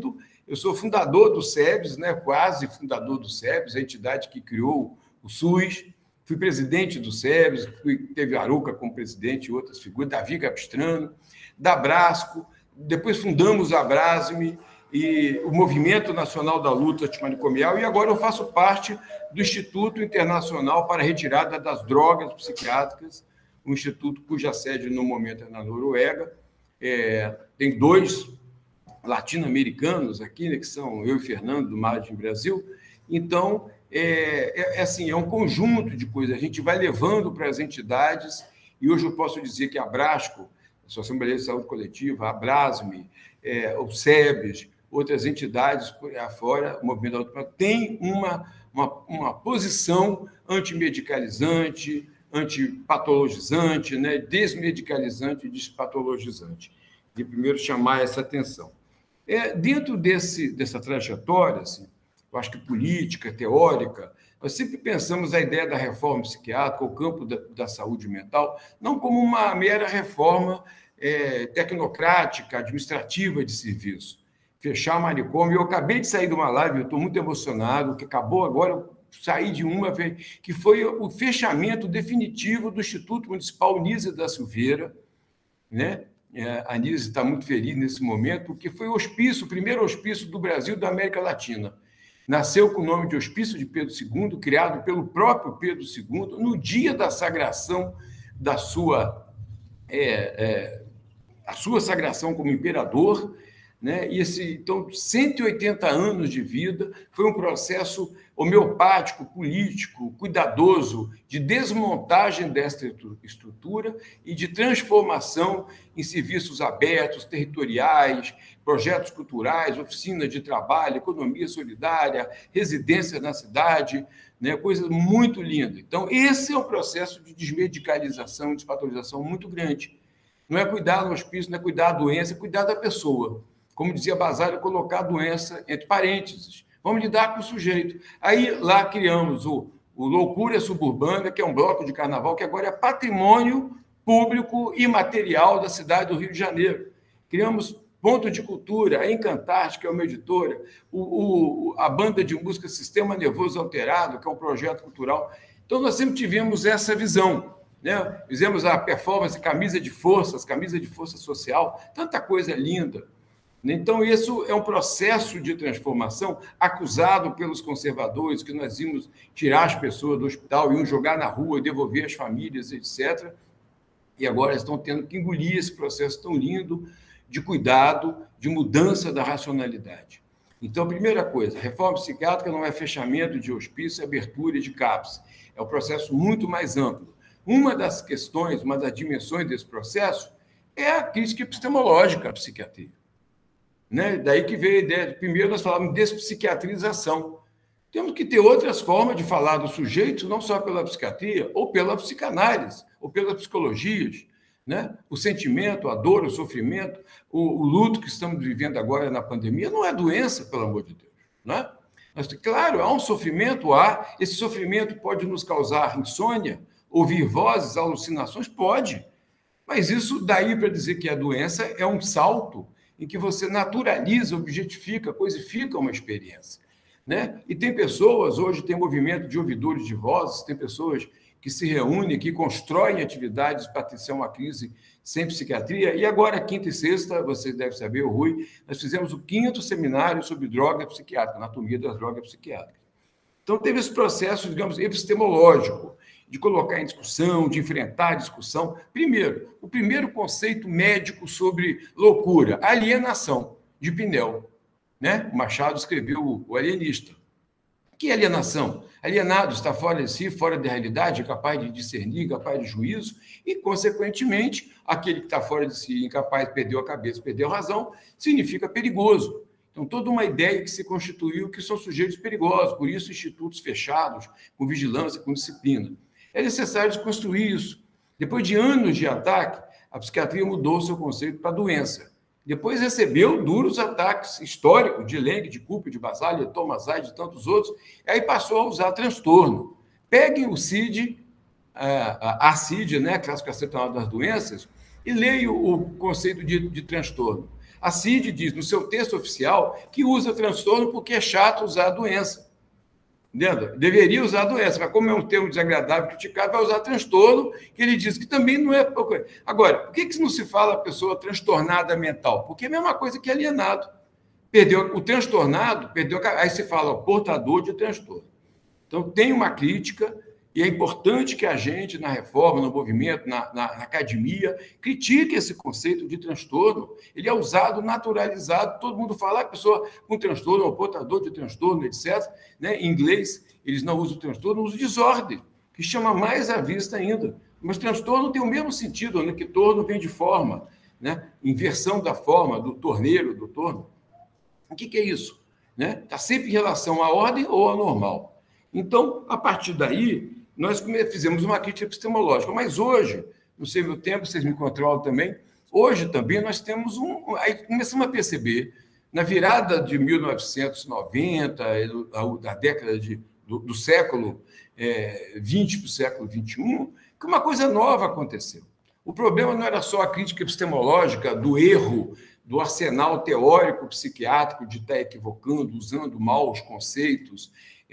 Eu sou fundador do SEBS, né? Quase fundador do SEBS, a entidade que criou o SUS. Fui presidente do SEBS, teve Aruca como presidente e outras figuras, Davi Capistrano, da Brasco, depois fundamos a Abrasme e o Movimento Nacional da Luta Antimanicomial, e agora eu faço parte do Instituto Internacional para a Retirada das Drogas Psiquiátricas, um instituto cuja sede, no momento, é na Noruega. Tem 2 latino-americanos aqui, né, que são eu e Fernando, do Margem Brasil. Então, assim, é um conjunto de coisas. A gente vai levando para as entidades, e hoje eu posso dizer que a Brasco, a Associação Brasileira de Saúde Coletiva, a Abrasme, o SEBS, outras entidades por aí fora, o Movimento da Luta, tem uma posição antimedicalizante, antipatologizante, né, desmedicalizante e despatologizante. De primeiro chamar essa atenção. Dentro dessa trajetória, assim, eu acho que política, teórica, nós sempre pensamos a ideia da reforma psiquiátrica, o campo da saúde mental, não como uma mera reforma tecnocrática, administrativa de serviço. Fechar manicômio. Eu acabei de sair de uma live, eu estou muito emocionado, que acabou agora, eu saí de uma, que foi o fechamento definitivo do Instituto Municipal Nízia da Silveira, né? A Nízia está muito feliz nesse momento, porque foi o primeiro hospício do Brasil e da América Latina. Nasceu com o nome de Hospício de Pedro II, criado pelo próprio Pedro II, no dia da sagração da sua sagração como imperador, né? E então, 180 anos de vida, foi um processo homeopático, político, cuidadoso, de desmontagem desta estrutura e de transformação em serviços abertos, territoriais, projetos culturais, oficinas de trabalho, economia solidária, residência na cidade, né? Coisa muito linda. Então, esse é um processo de desmedicalização, despatologização muito grande. Não é cuidar do hospício, não é cuidar da doença, é cuidar da pessoa. Como dizia Basálio, colocar a doença entre parênteses. Vamos lidar com o sujeito. Aí, lá criamos o Loucura Suburbana, que é um bloco de carnaval que agora é patrimônio público e material da cidade do Rio de Janeiro. Criamos Ponto de Cultura, a Encantarte, que é uma editora, a banda de música Sistema Nervoso Alterado, que é um projeto cultural. Então, nós sempre tivemos essa visão, né? Fizemos a performance Camisa de Força Social, tanta coisa linda. Então, isso é um processo de transformação acusado pelos conservadores, que nós íamos tirar as pessoas do hospital, iam jogar na rua, devolver as famílias, etc. E agora estão tendo que engolir esse processo tão lindo de cuidado, de mudança da racionalidade. Então, primeira coisa, reforma psiquiátrica não é fechamento de hospício, é abertura de CAPS. É um processo muito mais amplo. Uma das questões, uma das dimensões desse processo é a crítica epistemológica à psiquiatria. Né? Daí que veio a ideia. Primeiro, nós falávamos de despsiquiatrização. Temos que ter outras formas de falar do sujeito, não só pela psiquiatria, ou pela psicanálise, ou pelas psicologias. Né? O sentimento, a dor, o sofrimento, o luto que estamos vivendo agora na pandemia não é doença, pelo amor de Deus. Né? Mas, claro, há um sofrimento, esse sofrimento pode nos causar insônia, ouvir vozes, alucinações, pode. Mas isso daí para dizer que a doença é um salto em que você naturaliza, objetifica, coisifica uma experiência. Né? E tem pessoas, hoje tem movimento de ouvidores de vozes, tem pessoas que se reúnem, que constroem atividades para ter uma crise sem psiquiatria. E agora, quinta e sexta, vocês devem saber, o Rui, nós fizemos o 5º seminário sobre droga psiquiátrica, anatomia das drogas psiquiátricas. Então, teve esse processo, digamos, epistemológico, de colocar em discussão, de enfrentar a discussão. Primeiro, o primeiro conceito médico sobre loucura, alienação, de Pinel. Né? O Machado escreveu o Alienista. Que alienação? Alienado está fora de si, fora da realidade, incapaz de discernir, incapaz de juízo, e, consequentemente, aquele que está fora de si, incapaz, perdeu a cabeça, perdeu a razão, significa perigoso. Então, toda uma ideia que se constituiu que são sujeitos perigosos, por isso institutos fechados, com vigilância, com disciplina. É necessário desconstruir isso. Depois de anos de ataque, a psiquiatria mudou seu conceito para doença. Depois recebeu duros ataques históricos de Laing, de Cooper, de Basálio, de Thomas Hyde, de tantos outros, e aí passou a usar transtorno. Peguem o CID, a CID, né, Classificação Internacional das Doenças, e leiam o conceito de transtorno. A CID diz, no seu texto oficial, que usa transtorno porque é chato usar a doença. Entendeu? Deveria usar a doença, mas como é um termo desagradável, criticado, vai usar transtorno, que ele diz que também não é... Agora, por que não se fala pessoa transtornada mental? Porque é a mesma coisa que alienado. Perdeu o transtornado, aí se fala portador de transtorno. Então, tem uma crítica, e é importante que a gente, na reforma, no movimento, na academia, critique esse conceito de transtorno. Ele é usado, naturalizado, todo mundo fala, a pessoa com transtorno, ou portador de transtorno, etc. Né? Em inglês, eles não usam transtorno, usam desordem, que chama mais à vista ainda. Mas transtorno tem o mesmo sentido, né? Que torno vem de forma, né? Inversão da forma, do torneiro, do torno. O que é isso? Está sempre em relação à ordem ou ao normal. Então, a partir daí, nós fizemos uma crítica epistemológica. Mas hoje, não sei meu tempo, vocês me controlam também, hoje também nós temos aí começamos a perceber, na virada de 1990, da década do século XX para o século XXI, que uma coisa nova aconteceu. O problema não era só a crítica epistemológica do erro, do arsenal teórico psiquiátrico de estar equivocando, usando mal os conceitos,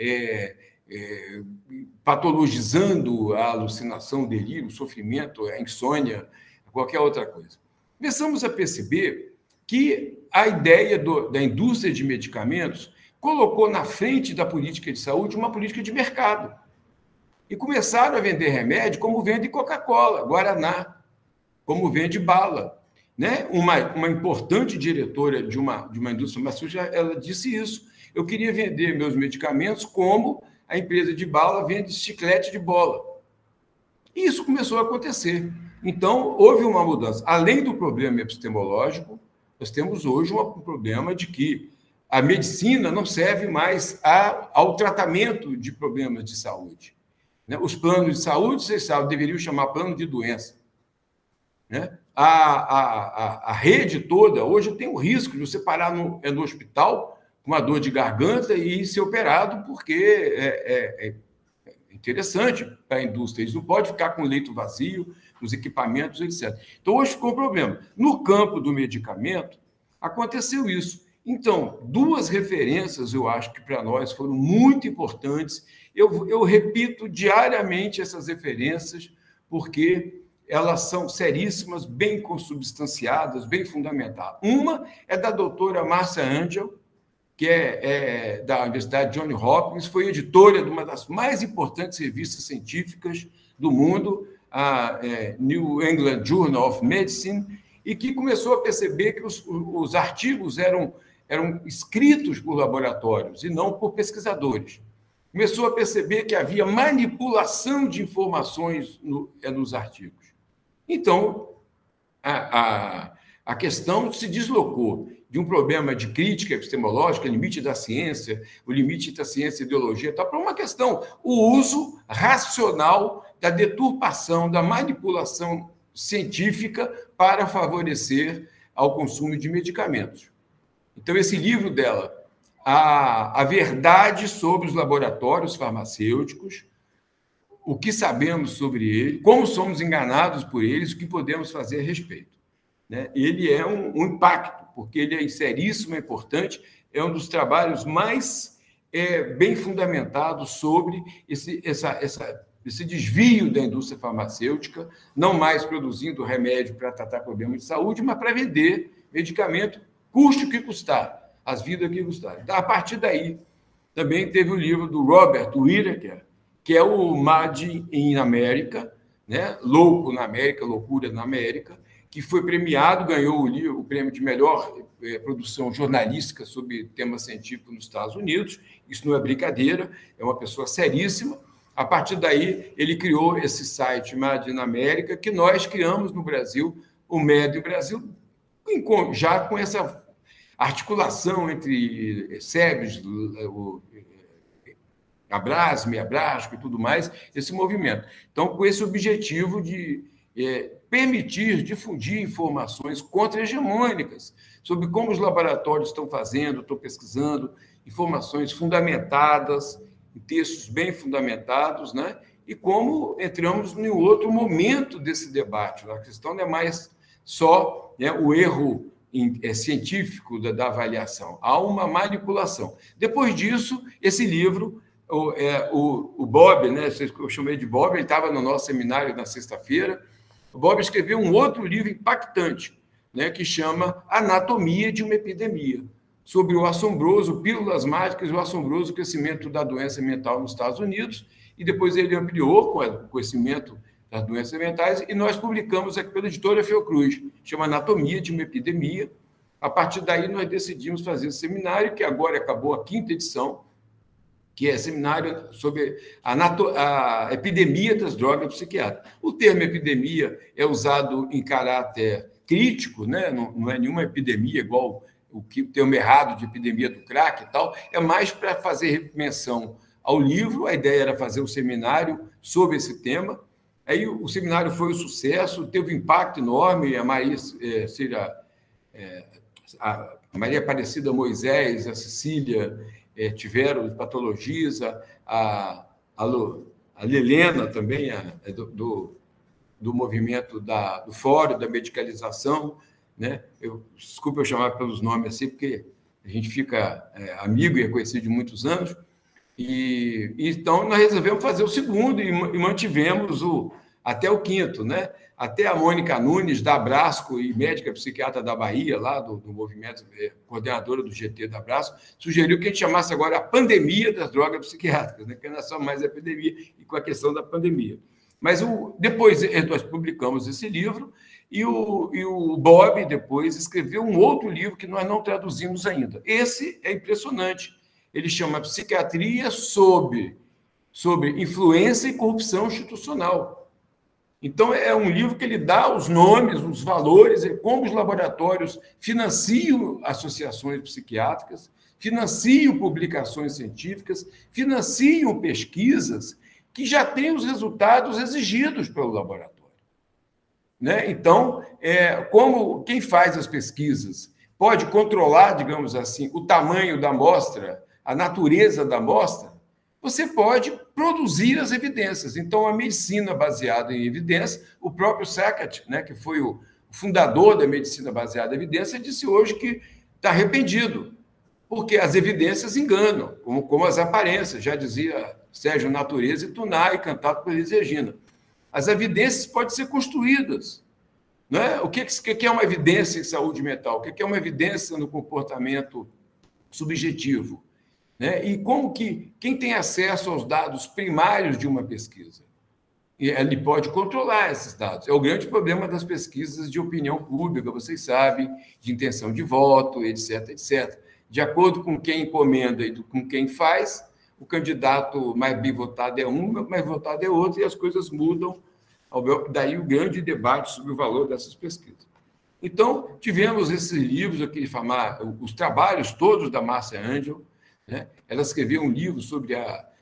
patologizando a alucinação, o delírio, o sofrimento, a insônia, qualquer outra coisa. Começamos a perceber que a ideia da indústria de medicamentos colocou na frente da política de saúde uma política de mercado. E começaram a vender remédio como vende Coca-Cola, Guaraná, como vende bala. Né? Uma importante diretora de uma indústria farmacêutica, ela disse isso. Eu queria vender meus medicamentos como a empresa de bala vende chiclete de bola. E isso começou a acontecer. Então, houve uma mudança. Além do problema epistemológico, nós temos hoje um problema de que a medicina não serve mais ao tratamento de problemas de saúde. Né? Os planos de saúde, vocês sabem, deveriam chamar plano de doença. Né? A rede toda, hoje tem o risco de você parar no hospital com uma dor de garganta e ser operado, porque é interessante para a indústria. Eles não podem ficar com o leito vazio, os equipamentos, etc. Então, hoje ficou um problema. No campo do medicamento, aconteceu isso. Então, duas referências, eu acho que para nós foram muito importantes. Eu repito diariamente essas referências, porque elas são seríssimas, bem consubstanciadas, bem fundamentadas. Uma é da doutora Marcia Angel, que é da Universidade Johns Hopkins, foi editora de uma das mais importantes revistas científicas do mundo, a New England Journal of Medicine, e que começou a perceber que os artigos eram escritos por laboratórios e não por pesquisadores. Começou a perceber que havia manipulação de informações nos artigos. Então, a questão se deslocou de um problema de crítica epistemológica, limite da ciência, o limite da ciência e ideologia, para uma questão, o uso racional da deturpação, da manipulação científica para favorecer ao consumo de medicamentos. Então, esse livro dela, a verdade sobre os laboratórios farmacêuticos, o que sabemos sobre ele, como somos enganados por eles, o que podemos fazer a respeito. Né? Ele é um impacto, porque ele é seríssimo, é importante, é um dos trabalhos mais bem fundamentados sobre esse desvio da indústria farmacêutica, não mais produzindo remédio para tratar problemas de saúde, mas para vender medicamento, custe o que custar, as vidas que custar. A partir daí, também teve o livro do Robert Whittaker, que é o Mad in America, né? Louco na América, Loucura na América, que foi premiado, ganhou o prêmio de melhor produção jornalística sobre tema científico nos Estados Unidos. Isso não é brincadeira, é uma pessoa seríssima. A partir daí, ele criou esse site Mad in America, que nós criamos no Brasil, o MED Brasil, já com essa articulação entre SEBS, Abrasme, Abrasco e tudo mais, esse movimento. Então, com esse objetivo de permitir difundir informações contra-hegemônicas sobre como os laboratórios estão fazendo, estão pesquisando, informações fundamentadas, em textos bem fundamentados, né? E como entramos em outro momento desse debate. A questão não é mais só, né, o erro científico da avaliação, há uma manipulação. Depois disso, esse livro, o Bob, né, eu chamei de Bob, ele estava no nosso seminário na sexta-feira, o Bob escreveu um outro livro impactante, né, que chama Anatomia de uma Epidemia, sobre o assombroso, pílulas mágicas e o assombroso crescimento da doença mental nos Estados Unidos, e depois ele ampliou com o conhecimento das doenças mentais, e nós publicamos aqui pela editora Fiocruz, chama Anatomia de uma Epidemia. A partir daí, nós decidimos fazer esse seminário, que agora acabou a 5ª edição, que é seminário sobre a epidemia das drogas psiquiátricas. O termo epidemia é usado em caráter crítico, né? Não é nenhuma epidemia igual o termo errado de epidemia do crack e tal, é mais para fazer menção ao livro. A ideia era fazer um seminário sobre esse tema. Aí o seminário foi um sucesso, teve um impacto enorme. A Maria Aparecida Moisés, a Cecília tiveram patologias, a Lelena também, do movimento do Fórum da Medicalização, né? Desculpa eu chamar pelos nomes assim, porque a gente fica amigo e é conhecido de muitos anos. E então nós resolvemos fazer o segundo e mantivemos até o 5º, né? Até a Mônica Nunes, da Abrasco e médica psiquiatra da Bahia, lá do movimento, coordenadora do GT da Abrasco, sugeriu que a gente chamasse agora a pandemia das drogas psiquiátricas, né? Que não é só mais a epidemia, e com a questão da pandemia. Mas depois nós publicamos esse livro, e o Bob depois escreveu um outro livro que nós não traduzimos ainda. Esse é impressionante. Ele chama Psiquiatria sobre Influência e Corrupção Institucional. Então, é um livro que ele dá os nomes, os valores, como os laboratórios financiam associações psiquiátricas, financiam publicações científicas, financiam pesquisas que já têm os resultados exigidos pelo laboratório. Né? Então, como quem faz as pesquisas pode controlar, digamos assim, o tamanho da amostra, a natureza da amostra, você pode produzir as evidências. Então, a medicina baseada em evidência, o próprio Sackett, né, que foi o fundador da medicina baseada em evidência, disse hoje que está arrependido, porque as evidências enganam, como as aparências, já dizia Sérgio Natureza e Tunai, cantado por Elis Regina. As evidências podem ser construídas. Né? O que é uma evidência em saúde mental? O que é uma evidência no comportamento subjetivo? Né? E como que quem tem acesso aos dados primários de uma pesquisa? Ele pode controlar esses dados. É o grande problema das pesquisas de opinião pública, vocês sabem, de intenção de voto, etc., etc. De acordo com quem encomenda e com quem faz, o candidato mais bem votado é um, mais votado é outro, e as coisas mudam. Daí o grande debate sobre o valor dessas pesquisas. Então, tivemos esses livros aqui, os trabalhos todos da Márcia Angel, né? Ela escreveu um livro sobre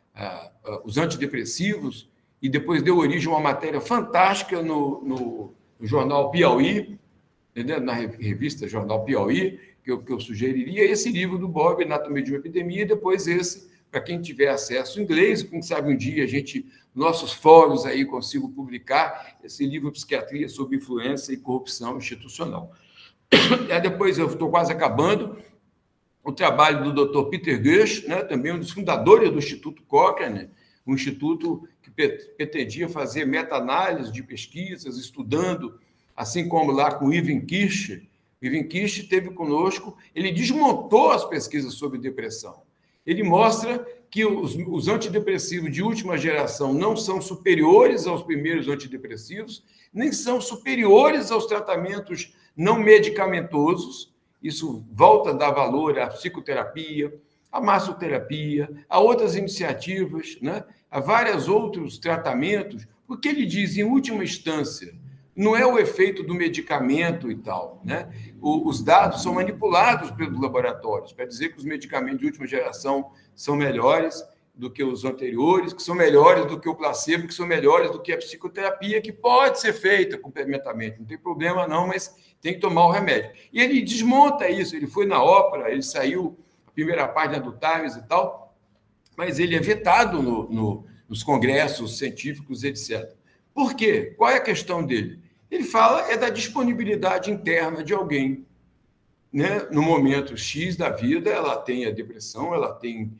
os antidepressivos e depois deu origem a uma matéria fantástica no jornal Piauí, entendeu? Na revista Jornal Piauí, que eu sugeriria esse livro do Bob, Anatomia de uma Epidemia, e depois esse, para quem tiver acesso em inglês, quem sabe um dia nossos fóruns aí consigo publicar esse livro Psiquiatria sobre Influência e Corrupção Institucional. Depois, eu estou quase acabando, o trabalho do Dr. Peter Gush, né, também um dos fundadores do Instituto Cochrane, um instituto que pretendia fazer meta-análise de pesquisas, estudando, assim como lá com Ivan Kirsch. Ivan Kirsch esteve conosco, ele desmontou as pesquisas sobre depressão. Ele mostra que os antidepressivos de última geração não são superiores aos primeiros antidepressivos, nem são superiores aos tratamentos não medicamentosos. Isso volta a dar valor à psicoterapia, à massoterapia, a outras iniciativas, né? A vários outros tratamentos, porque ele diz, em última instância, não é o efeito do medicamento e tal, né? Os dados são manipulados pelos laboratórios para dizer que os medicamentos de última geração são melhores do que os anteriores, que são melhores do que o placebo, que são melhores do que a psicoterapia, que pode ser feita complementarmente, não tem problema não, mas tem que tomar o remédio. E ele desmonta isso, ele foi na Ópera, ele saiu a primeira página do Times e tal, mas ele é vetado nos congressos científicos, etc. Por quê? Qual é a questão dele? Ele fala da disponibilidade interna de alguém. né, no momento X da vida, ela tem a depressão, ela tem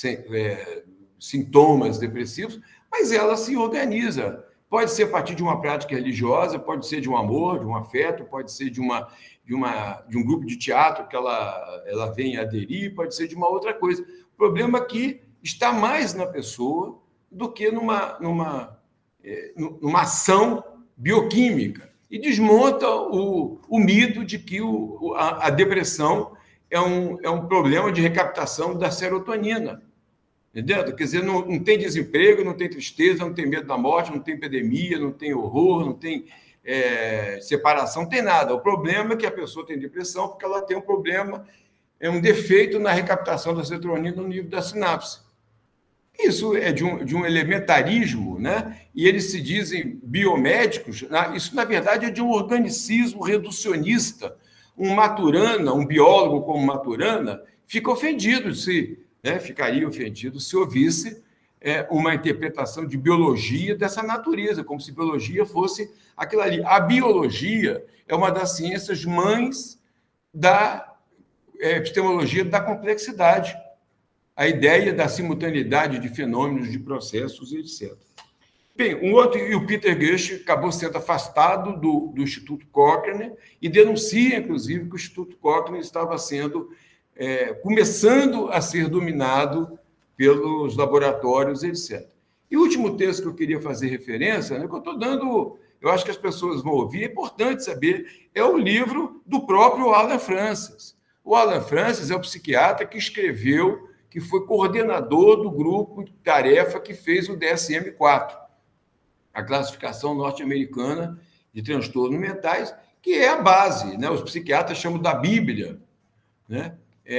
sintomas depressivos, mas ela se organiza. Pode ser a partir de uma prática religiosa, pode ser de um amor, de um afeto, pode ser de um grupo de teatro que ela vem aderir, pode ser de uma outra coisa. O problema é que está mais na pessoa do que numa ação bioquímica, e desmonta o mito de que a depressão é um problema de recaptação da serotonina. Entendeu? Quer dizer, não tem desemprego, não tem tristeza, não tem medo da morte, não tem epidemia, não tem horror, não tem separação, não tem nada. O problema é que a pessoa tem depressão porque ela tem um problema, um defeito na recaptação da serotonina no nível da sinapse. Isso é de um elementarismo, né? E eles se dizem biomédicos. Isso, na verdade, é de um organicismo reducionista. Um Maturana, um biólogo como Maturana, fica ofendido ficaria ofendido se ouvisse uma interpretação de biologia dessa natureza, como se biologia fosse aquilo ali. A biologia é uma das ciências mães da epistemologia da complexidade, a ideia da simultaneidade de fenômenos, de processos, etc. Bem, e o Peter Gush acabou sendo afastado do Instituto Cochrane e denuncia, inclusive, que o Instituto Cochrane estava começando a ser dominado pelos laboratórios, etc. E o último texto que eu queria fazer referência, que eu estou dando, eu acho que as pessoas vão ouvir, é importante saber, é o livro do próprio Alan Francis. O Alan Francis é o psiquiatra que escreveu, que foi coordenador do grupo de tarefa que fez o DSM-4, a classificação norte-americana de transtornos mentais, que é a base, né? Os psiquiatras chamam da Bíblia, né?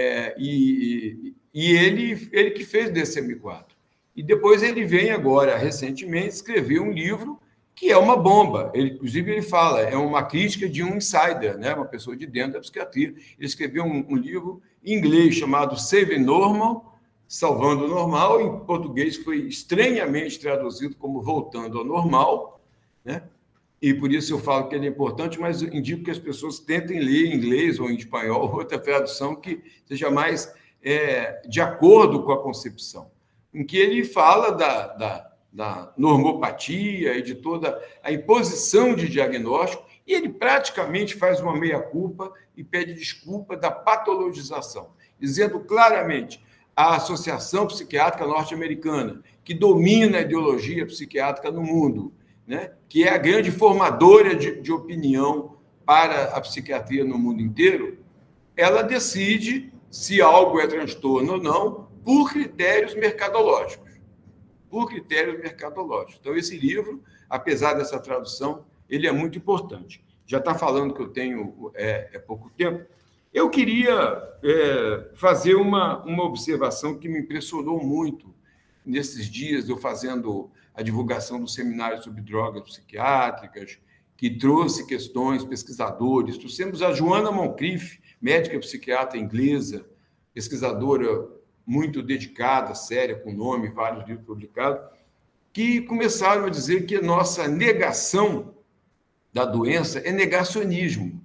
E ele que fez o DSM-4. E depois ele vem agora, recentemente, escrever um livro que é uma bomba. Inclusive, ele fala, é uma crítica de um insider, né? Uma pessoa de dentro da psiquiatria. Ele escreveu um livro em inglês chamado Saving Normal, Salvando o Normal. Em português foi estranhamente traduzido como Voltando ao Normal, né? E por isso eu falo que ele é importante, mas eu indico que as pessoas tentem ler em inglês ou em espanhol, outra tradução que seja mais de acordo com a concepção, em que ele fala da normopatia e de toda a imposição de diagnóstico, e ele praticamente faz uma meia-culpa e pede desculpa da patologização, dizendo claramente a Associação Psiquiátrica Norte-Americana, que domina a ideologia psiquiátrica no mundo, né, que é a grande formadora de opinião para a psiquiatria no mundo inteiro, ela decide se algo é transtorno ou não por critérios mercadológicos. Por critérios mercadológicos. Então, esse livro, apesar dessa tradução, ele é muito importante. Já está falando que eu tenho pouco tempo. Eu queria fazer uma observação que me impressionou muito nesses dias, eu fazendo a divulgação do seminário sobre drogas psiquiátricas, que trouxe questões, pesquisadores. Trouxemos a Joanna Moncrief, médica psiquiatra inglesa, pesquisadora muito dedicada, séria, com nome, vários livros publicados, que começaram a dizer que a nossa negação da doença é negacionismo.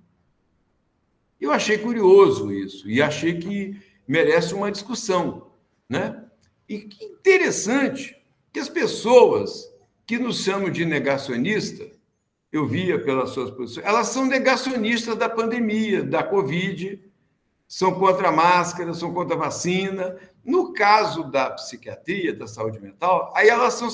Eu achei curioso isso, e achei que merece uma discussão, né? E que interessante que as pessoas que nos chamam de negacionista, eu via pelas suas posições, elas são negacionistas da pandemia, da Covid, são contra a máscara, são contra a vacina. No caso da psiquiatria, da saúde mental, aí elas são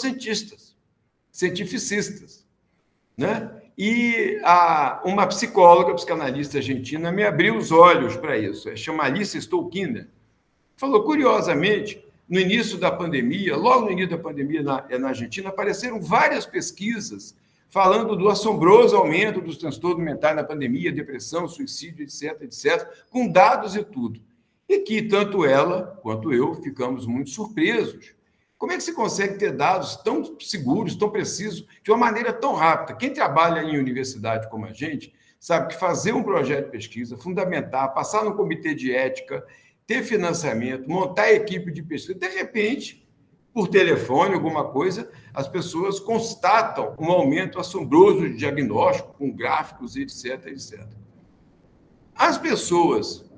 cientificistas, né? E uma psicóloga, psicanalista argentina, me abriu os olhos para isso, chama Alice Stolkinder. Falou, curiosamente, no início da pandemia, logo no início da pandemia na Argentina, apareceram várias pesquisas falando do assombroso aumento dos transtornos mentais na pandemia, depressão, suicídio, etc., etc., com dados e tudo. E que tanto ela quanto eu ficamos muito surpresos. Como é que se consegue ter dados tão seguros, tão precisos, de uma maneira tão rápida? Quem trabalha em universidade como a gente sabe que fazer um projeto de pesquisa, fundamentar, passar no comitê de ética, ter financiamento, montar equipe de pesquisa, de repente, por telefone, alguma coisa, as pessoas constatam um aumento assombroso de diagnóstico, com gráficos, etc., etc. As pessoas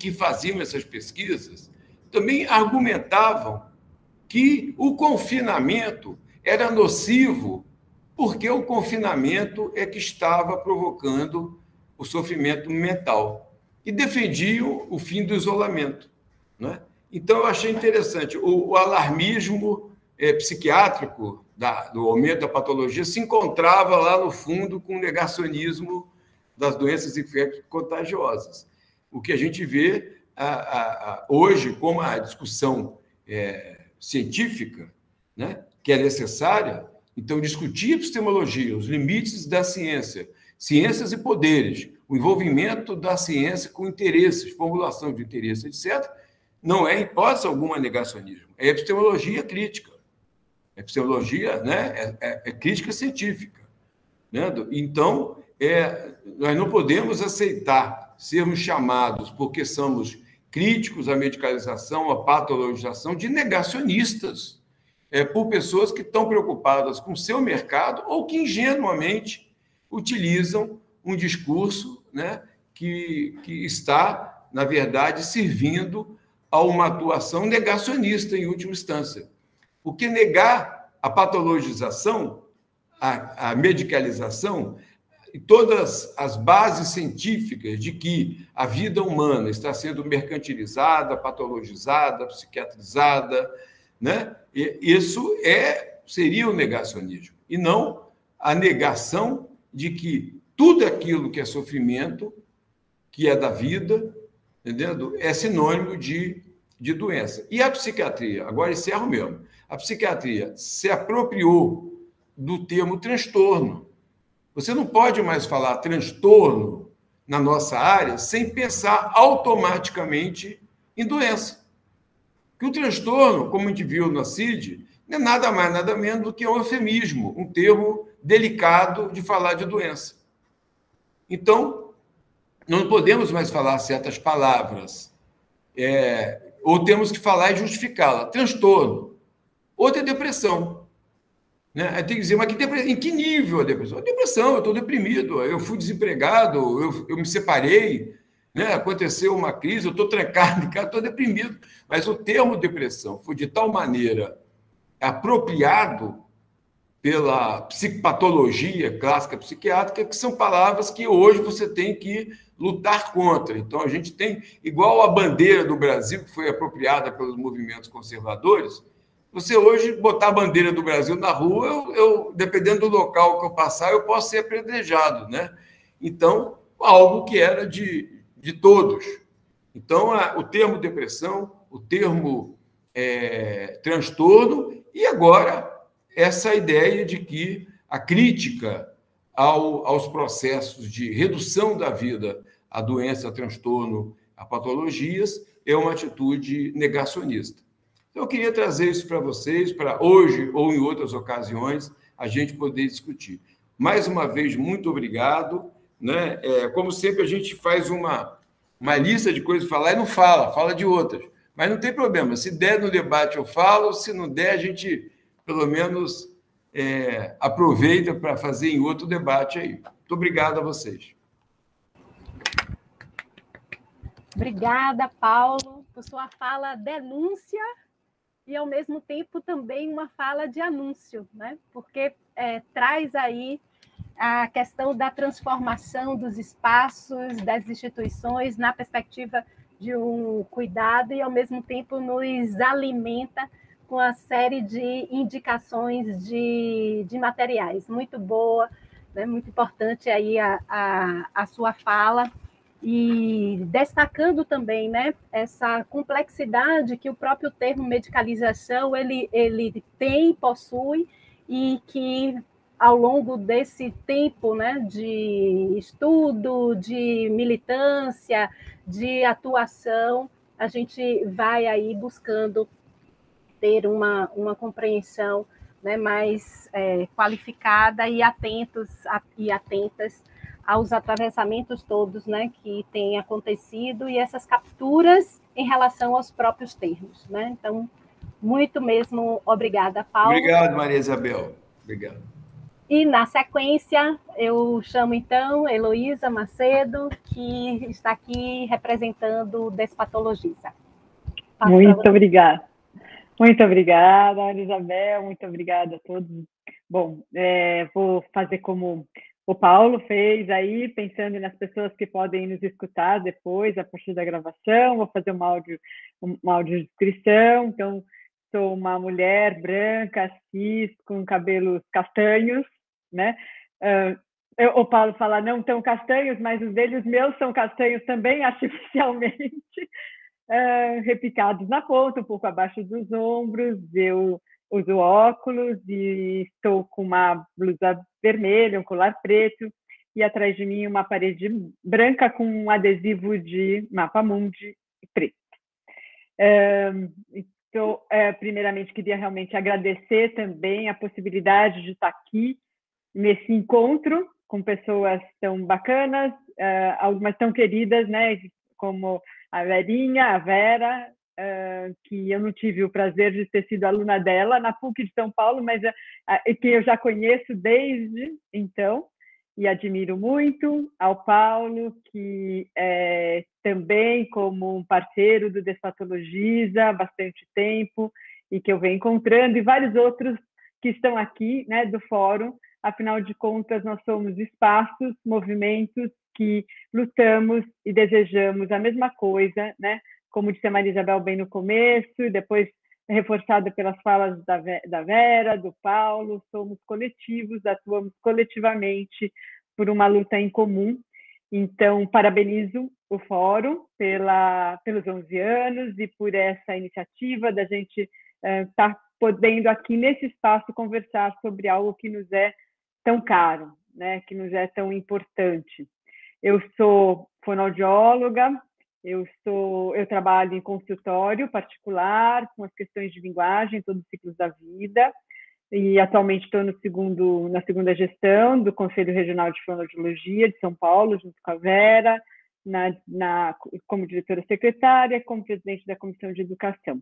que faziam essas pesquisas também argumentavam que o confinamento era nocivo porque o confinamento é que estava provocando o sofrimento mental e defendiam o fim do isolamento, né? Então, eu achei interessante. O alarmismo psiquiátrico do aumento da patologia se encontrava lá no fundo com o negacionismo das doenças infecto-contagiosas. O que a gente vê hoje, como a discussão científica, né, que é necessária, então, discutir epistemologia, os limites da ciência, ciências e poderes, o envolvimento da ciência com interesses, formulação de interesses, etc., não é, em hipótese alguma, negacionismo. É epistemologia crítica. Epistemologia, né, é crítica científica. Né? Então, nós não podemos aceitar sermos chamados, porque somos críticos à medicalização, à patologização, de negacionistas, por pessoas que estão preocupadas com o seu mercado ou que ingenuamente utilizam um discurso, né, que está, na verdade, servindo a uma atuação negacionista, em última instância. Porque negar a patologização, a medicalização, e todas as bases científicas de que a vida humana está sendo mercantilizada, patologizada, psiquiatrizada, né? Isso seria o negacionismo, e não a negação de que tudo aquilo que é sofrimento, que é da vida, entendendo? É sinônimo de doença. E a psiquiatria, agora encerro mesmo, a psiquiatria se apropriou do termo transtorno. Você não pode mais falar transtorno na nossa área sem pensar automaticamente em doença. Que o transtorno, como a gente viu na CID, não é nada mais, nada menos do que um eufemismo, um termo delicado de falar de doença. Então, não podemos mais falar certas palavras, ou temos que falar e justificá-la. Transtorno. Outra é depressão. Né? Aí tem que dizer, mas em que nível a depressão? Depressão, eu estou deprimido, eu fui desempregado, eu me separei, né? Aconteceu uma crise, eu estou trancado em casa, estou deprimido. Mas o termo depressão foi de tal maneira apropriado pela psicopatologia clássica psiquiátrica, que são palavras que hoje você tem que lutar contra. Então, a gente tem, igual a bandeira do Brasil, que foi apropriada pelos movimentos conservadores, você hoje botar a bandeira do Brasil na rua, dependendo do local que eu passar, eu posso ser apedrejado, né? Então, algo que era de todos. Então, o termo depressão, o termo transtorno, e agora essa ideia de que a crítica aos processos de redução da vida, a doença, a transtorno, a patologias, é uma atitude negacionista. Então, eu queria trazer isso para vocês, para hoje ou em outras ocasiões, a gente poder discutir. Mais uma vez, muito obrigado. Né? Como sempre, a gente faz uma lista de coisas para falar e não fala de outras. Mas não tem problema. Se der no debate, eu falo. Se não der, a gente, pelo menos, aproveita para fazer em outro debate aí. Muito obrigado a vocês. Obrigada, Paulo, por sua fala denúncia e, ao mesmo tempo, também uma fala de anúncio, né? Porque traz aí a questão da transformação dos espaços, das instituições, na perspectiva de um cuidado, e, ao mesmo tempo, nos alimenta com a série de indicações de materiais. Muito boa, né? Muito importante aí a sua fala, e destacando também, né, essa complexidade que o próprio termo medicalização ele possui, e que, ao longo desse tempo, né, de estudo, de militância, de atuação, a gente vai aí buscando ter uma compreensão, né, mais qualificada, e atentas aos atravessamentos todos, né, que têm acontecido, e essas capturas em relação aos próprios termos. Né? Então, muito mesmo obrigada, Paulo. Obrigado, Maria Isabel. Obrigado. E, na sequência, eu chamo, então, Heloísa Macedo, que está aqui representando o Despatologiza. Muito obrigada. Muito obrigada, Ana Isabel, muito obrigada a todos. Bom, vou fazer como o Paulo fez aí, pensando nas pessoas que podem nos escutar depois, a partir da gravação, vou fazer uma audiodescrição. Então, sou uma mulher branca, cis, com cabelos castanhos, né? O Paulo fala não tão castanhos, mas os meus são castanhos também, artificialmente, repicados na ponta, um pouco abaixo dos ombros. Eu uso óculos e estou com uma blusa vermelha, um colar preto, e atrás de mim uma parede branca com um adesivo de mapa mundi preto. Então, primeiramente, queria realmente agradecer também a possibilidade de estar aqui nesse encontro com pessoas tão bacanas, algumas tão queridas, né, como a Verinha, a Vera, que eu não tive o prazer de ter sido aluna dela na PUC de São Paulo, mas que eu já conheço desde então e admiro muito, ao Paulo, que também como um parceiro do Despatologiza há bastante tempo e que eu venho encontrando, e vários outros que estão aqui, né, do fórum. Afinal de contas, nós somos espaços, movimentos que lutamos e desejamos a mesma coisa, né? Como disse a Maria Isabel bem no começo, e depois reforçada pelas falas da Vera, do Paulo, somos coletivos, atuamos coletivamente por uma luta em comum. Então, parabenizo o Fórum pelos 11 anos e por essa iniciativa da gente estar podendo aqui nesse espaço conversar sobre algo que nos é tão caro, né? Que nos é tão importante. Eu sou fonoaudióloga, eu trabalho em consultório particular, com as questões de linguagem, todos os ciclos da vida, e atualmente estou na segunda gestão do Conselho Regional de Fonoaudiologia de São Paulo, junto com a Vera, como diretora secretária, como presidente da Comissão de Educação.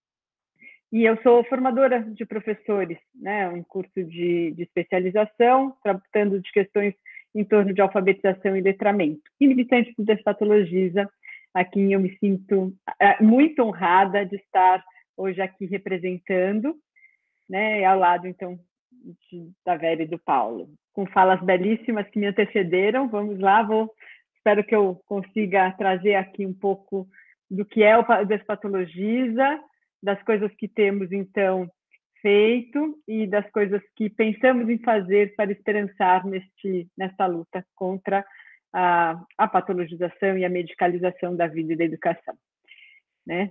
E eu sou formadora de professores, né, um curso de especialização, tratando de questões em torno de alfabetização e letramento. E militante do Despatologiza, a quem eu me sinto muito honrada de estar hoje aqui representando, né, ao lado, então, da Vera e do Paulo, com falas belíssimas que me antecederam. Vamos lá, espero que eu consiga trazer aqui um pouco do que é o Despatologiza, das coisas que temos, então, feito e das coisas que pensamos em fazer para esperançar nesta luta contra a patologização e a medicalização da vida e da educação, né?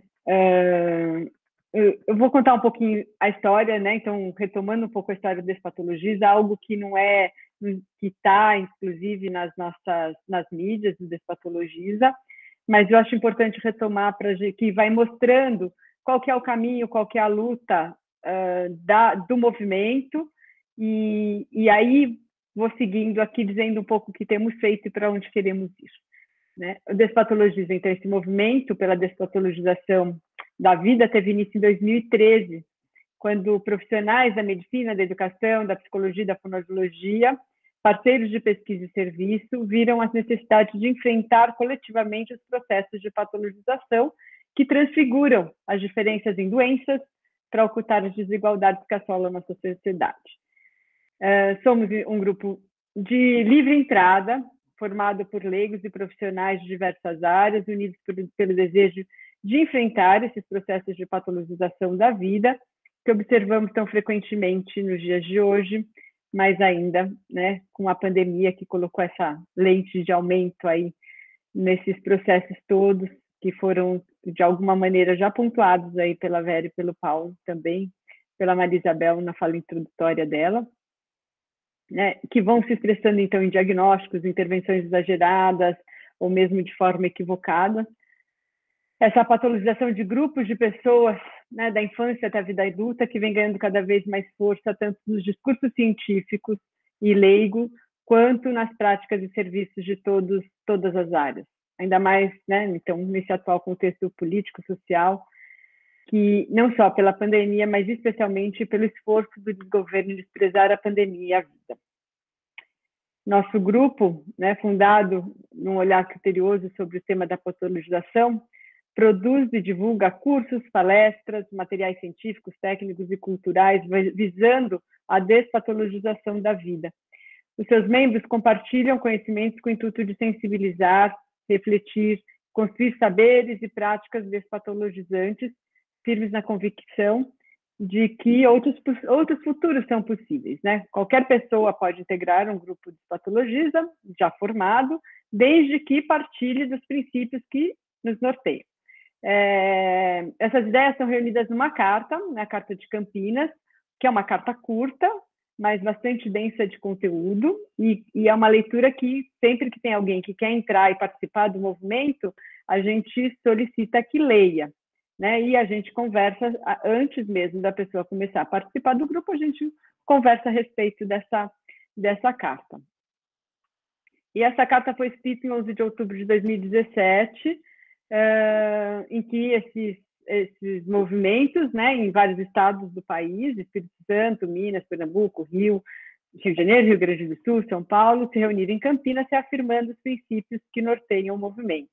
Eu vou contar um pouquinho a história, né? Então, retomando um pouco a história do Despatologiza, algo que não é, que está, inclusive, nas mídias do Despatologiza, mas eu acho importante retomar que vai mostrando qual que é o caminho, qual que é a luta do movimento, e aí vou seguindo aqui, dizendo um pouco o que temos feito e para onde queremos ir, né? O Despatologiza, então, esse movimento pela despatologização da vida teve início em 2013, quando profissionais da medicina, da educação, da psicologia e da fonoaudiologia, parceiros de pesquisa e serviço, viram as necessidades de enfrentar coletivamente os processos de patologização que transfiguram as diferenças em doenças para ocultar as desigualdades que assolam nossa sociedade. Somos um grupo de livre entrada, formado por leigos e profissionais de diversas áreas, unidos pelo desejo de enfrentar esses processos de patologização da vida, que observamos tão frequentemente nos dias de hoje, mas ainda, né, com a pandemia que colocou essa lente de aumento aí nesses processos todos, que foram, de alguma maneira, já pontuados aí pela Vera e pelo Paulo, também pela Maria Isabel na fala introdutória dela, né, que vão se expressando, então, em diagnósticos, intervenções exageradas, ou mesmo de forma equivocada. Essa patologização de grupos de pessoas, né, da infância até a vida adulta, que vem ganhando cada vez mais força, tanto nos discursos científicos e leigo, quanto nas práticas e serviços de todas as áreas. Ainda mais, né, então, nesse atual contexto político, social, que não só pela pandemia, mas especialmente pelo esforço do desgoverno de desprezar a pandemia e a vida. Nosso grupo, né, fundado num olhar criterioso sobre o tema da patologização, produz e divulga cursos, palestras, materiais científicos, técnicos e culturais visando a despatologização da vida. Os seus membros compartilham conhecimentos com o intuito de sensibilizar, refletir, construir saberes e práticas despatologizantes, firmes na convicção de que outros futuros são possíveis, né? Qualquer pessoa pode integrar um grupo de patologia já formado, desde que partilhe dos princípios que nos norteiam. Essas ideias são reunidas numa carta, a Carta de Campinas, que é uma carta curta, mas bastante densa de conteúdo, e é uma leitura que, sempre que tem alguém que quer entrar e participar do movimento, a gente solicita que leia, né? E a gente conversa, antes mesmo da pessoa começar a participar do grupo, a gente conversa a respeito dessa carta. E essa carta foi escrita em 11 de outubro de 2017, em que esses movimentos, né, em vários estados do país, Espírito Santo, Minas, Pernambuco, Rio de Janeiro, Rio Grande do Sul, São Paulo, se reuniram em Campinas, se afirmando os princípios que norteiam o movimento.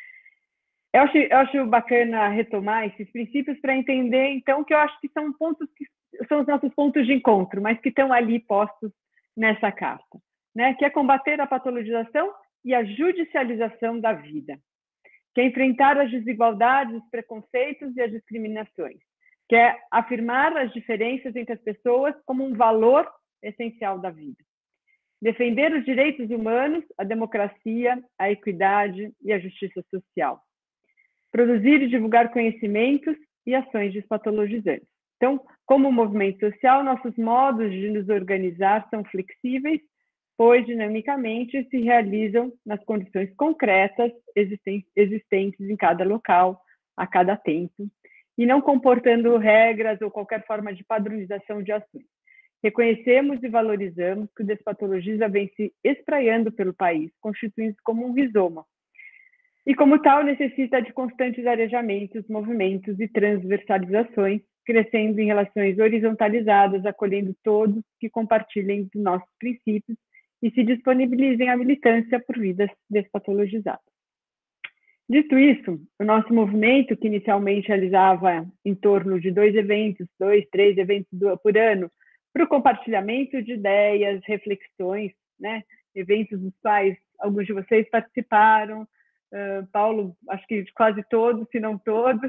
Eu acho bacana retomar esses princípios para entender, então, que eu acho que são pontos que são os nossos pontos de encontro, mas que estão ali postos nessa carta, né? Que é combater a patologização e a judicialização da vida, que é enfrentar as desigualdades, os preconceitos e as discriminações, que é afirmar as diferenças entre as pessoas como um valor essencial da vida, defender os direitos humanos, a democracia, a equidade e a justiça social, produzir e divulgar conhecimentos e ações despatologizantes. Então, como movimento social, nossos modos de nos organizar são flexíveis, pois dinamicamente se realizam nas condições concretas existentes em cada local, a cada tempo, e não comportando regras ou qualquer forma de padronização de ações. Reconhecemos e valorizamos que o Despatologiza vem se espraiando pelo país, constituindo-se como um rizoma, e como tal necessita de constantes arejamentos, movimentos e transversalizações, crescendo em relações horizontalizadas, acolhendo todos que compartilhem dos nossos princípios e se disponibilizem à militância por vidas despatologizadas. Dito isso, o nosso movimento, que inicialmente realizava em torno de 2, 3 eventos por ano, para o compartilhamento de ideias, reflexões, né? Eventos dos quais alguns de vocês participaram, Paulo, acho que quase todos, se não todos,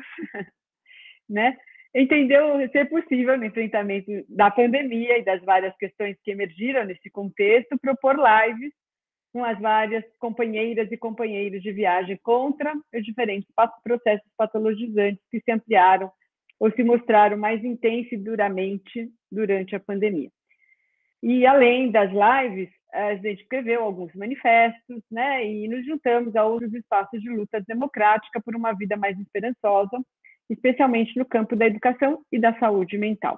né? Entendeu ser possível, no enfrentamento da pandemia e das várias questões que emergiram nesse contexto, propor lives com as várias companheiras e companheiros de viagem contra os diferentes processos patologizantes que se ampliaram ou se mostraram mais intensos e duramente durante a pandemia. E, além das lives, a gente escreveu alguns manifestos, né, e nos juntamos a outros espaços de luta democrática por uma vida mais esperançosa, especialmente no campo da educação e da saúde mental.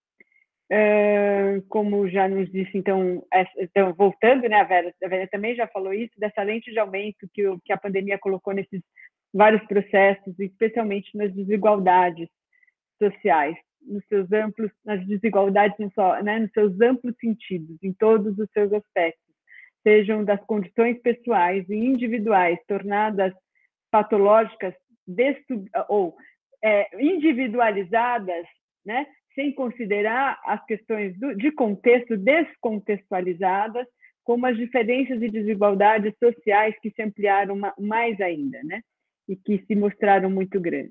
Como já nos disse, então voltando, né, a Vera também já falou isso, dessa lente de aumento que a pandemia colocou nesses vários processos, especialmente nas desigualdades sociais, nas desigualdades não só, né, nos seus amplos sentidos, em todos os seus aspectos, sejam das condições pessoais e individuais tornadas patológicas ou individualizadas, né, sem considerar as questões de contexto descontextualizadas, como as diferenças e desigualdades sociais que se ampliaram mais ainda, né, e que se mostraram muito grandes.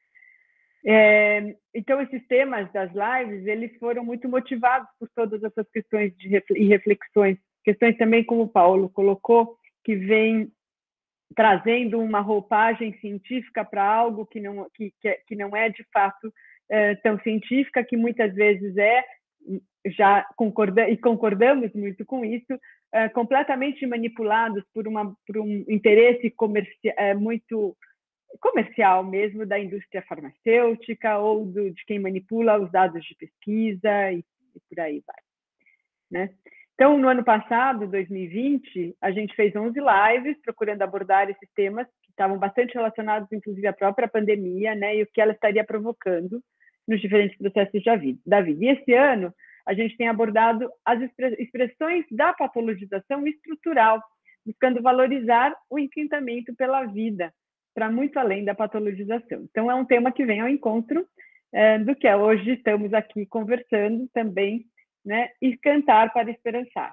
Então, esses temas das lives, eles foram muito motivados por todas essas questões e reflexões, questões também, como o Paulo colocou, que vem trazendo uma roupagem científica para algo que não é, de fato, tão científica, que muitas vezes já concordamos muito com isso, completamente manipulados por um interesse muito comercial mesmo, da indústria farmacêutica ou de quem manipula os dados de pesquisa e por aí vai, né? Então, no ano passado, 2020, a gente fez 11 lives procurando abordar esses temas que estavam bastante relacionados, inclusive, à própria pandemia, né, e o que ela estaria provocando nos diferentes processos da vida. E esse ano, a gente tem abordado as expressões da patologização estrutural, buscando valorizar o encantamento pela vida, para muito além da patologização. Então, é um tema que vem ao encontro do que hoje estamos aqui conversando também, né? E cantar para esperançar.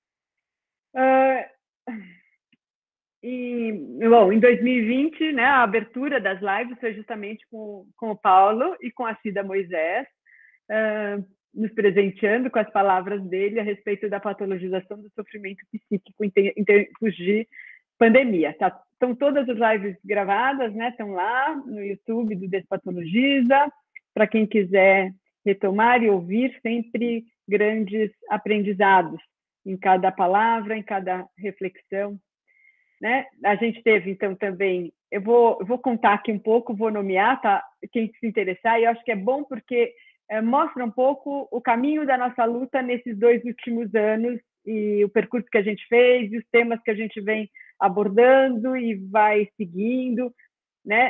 Bom, em 2020, né, a abertura das lives foi justamente com o Paulo e com a Cida Moisés, nos presenteando com as palavras dele a respeito da patologização do sofrimento psíquico em tempos de pandemia. Tá? Estão todas as lives gravadas, né? Estão lá no YouTube do Despatologiza, para quem quiser retomar e ouvir, sempre grandes aprendizados em cada palavra, em cada reflexão. Né? A gente teve, então, também... Eu vou contar aqui um pouco, vou nomear, tá? Quem se interessar, e eu acho que é bom porque mostra um pouco o caminho da nossa luta nesses 2 últimos anos e o percurso que a gente fez e os temas que a gente vem abordando e vai seguindo, né?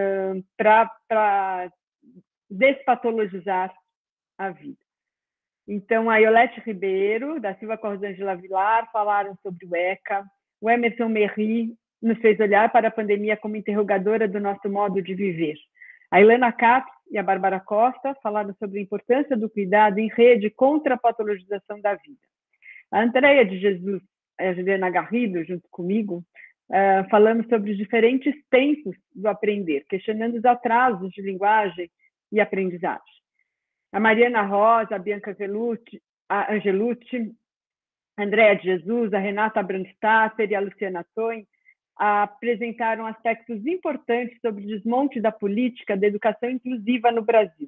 Para despatologizar a vida. Então, a Iolete Ribeiro, da Silva Corzângela Vilar, falaram sobre o ECA. O Emerson Merri nos fez olhar para a pandemia como interrogadora do nosso modo de viver. A Ilana Capes e a Bárbara Costa falaram sobre a importância do cuidado em rede contra a patologização da vida. A Andréia de Jesus e a Juliana Garrido, junto comigo, falamos sobre os diferentes tempos do aprender, questionando os atrasos de linguagem e aprendizagem. A Mariana Rosa, a Bianca a Angelucci, a Andréia de Jesus, a Renata Brandstatter e a Luciana Toin apresentaram aspectos importantes sobre o desmonte da política da educação inclusiva no Brasil.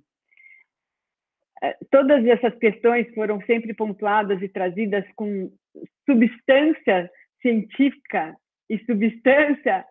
Todas essas questões foram sempre pontuadas e trazidas com substância científica e substância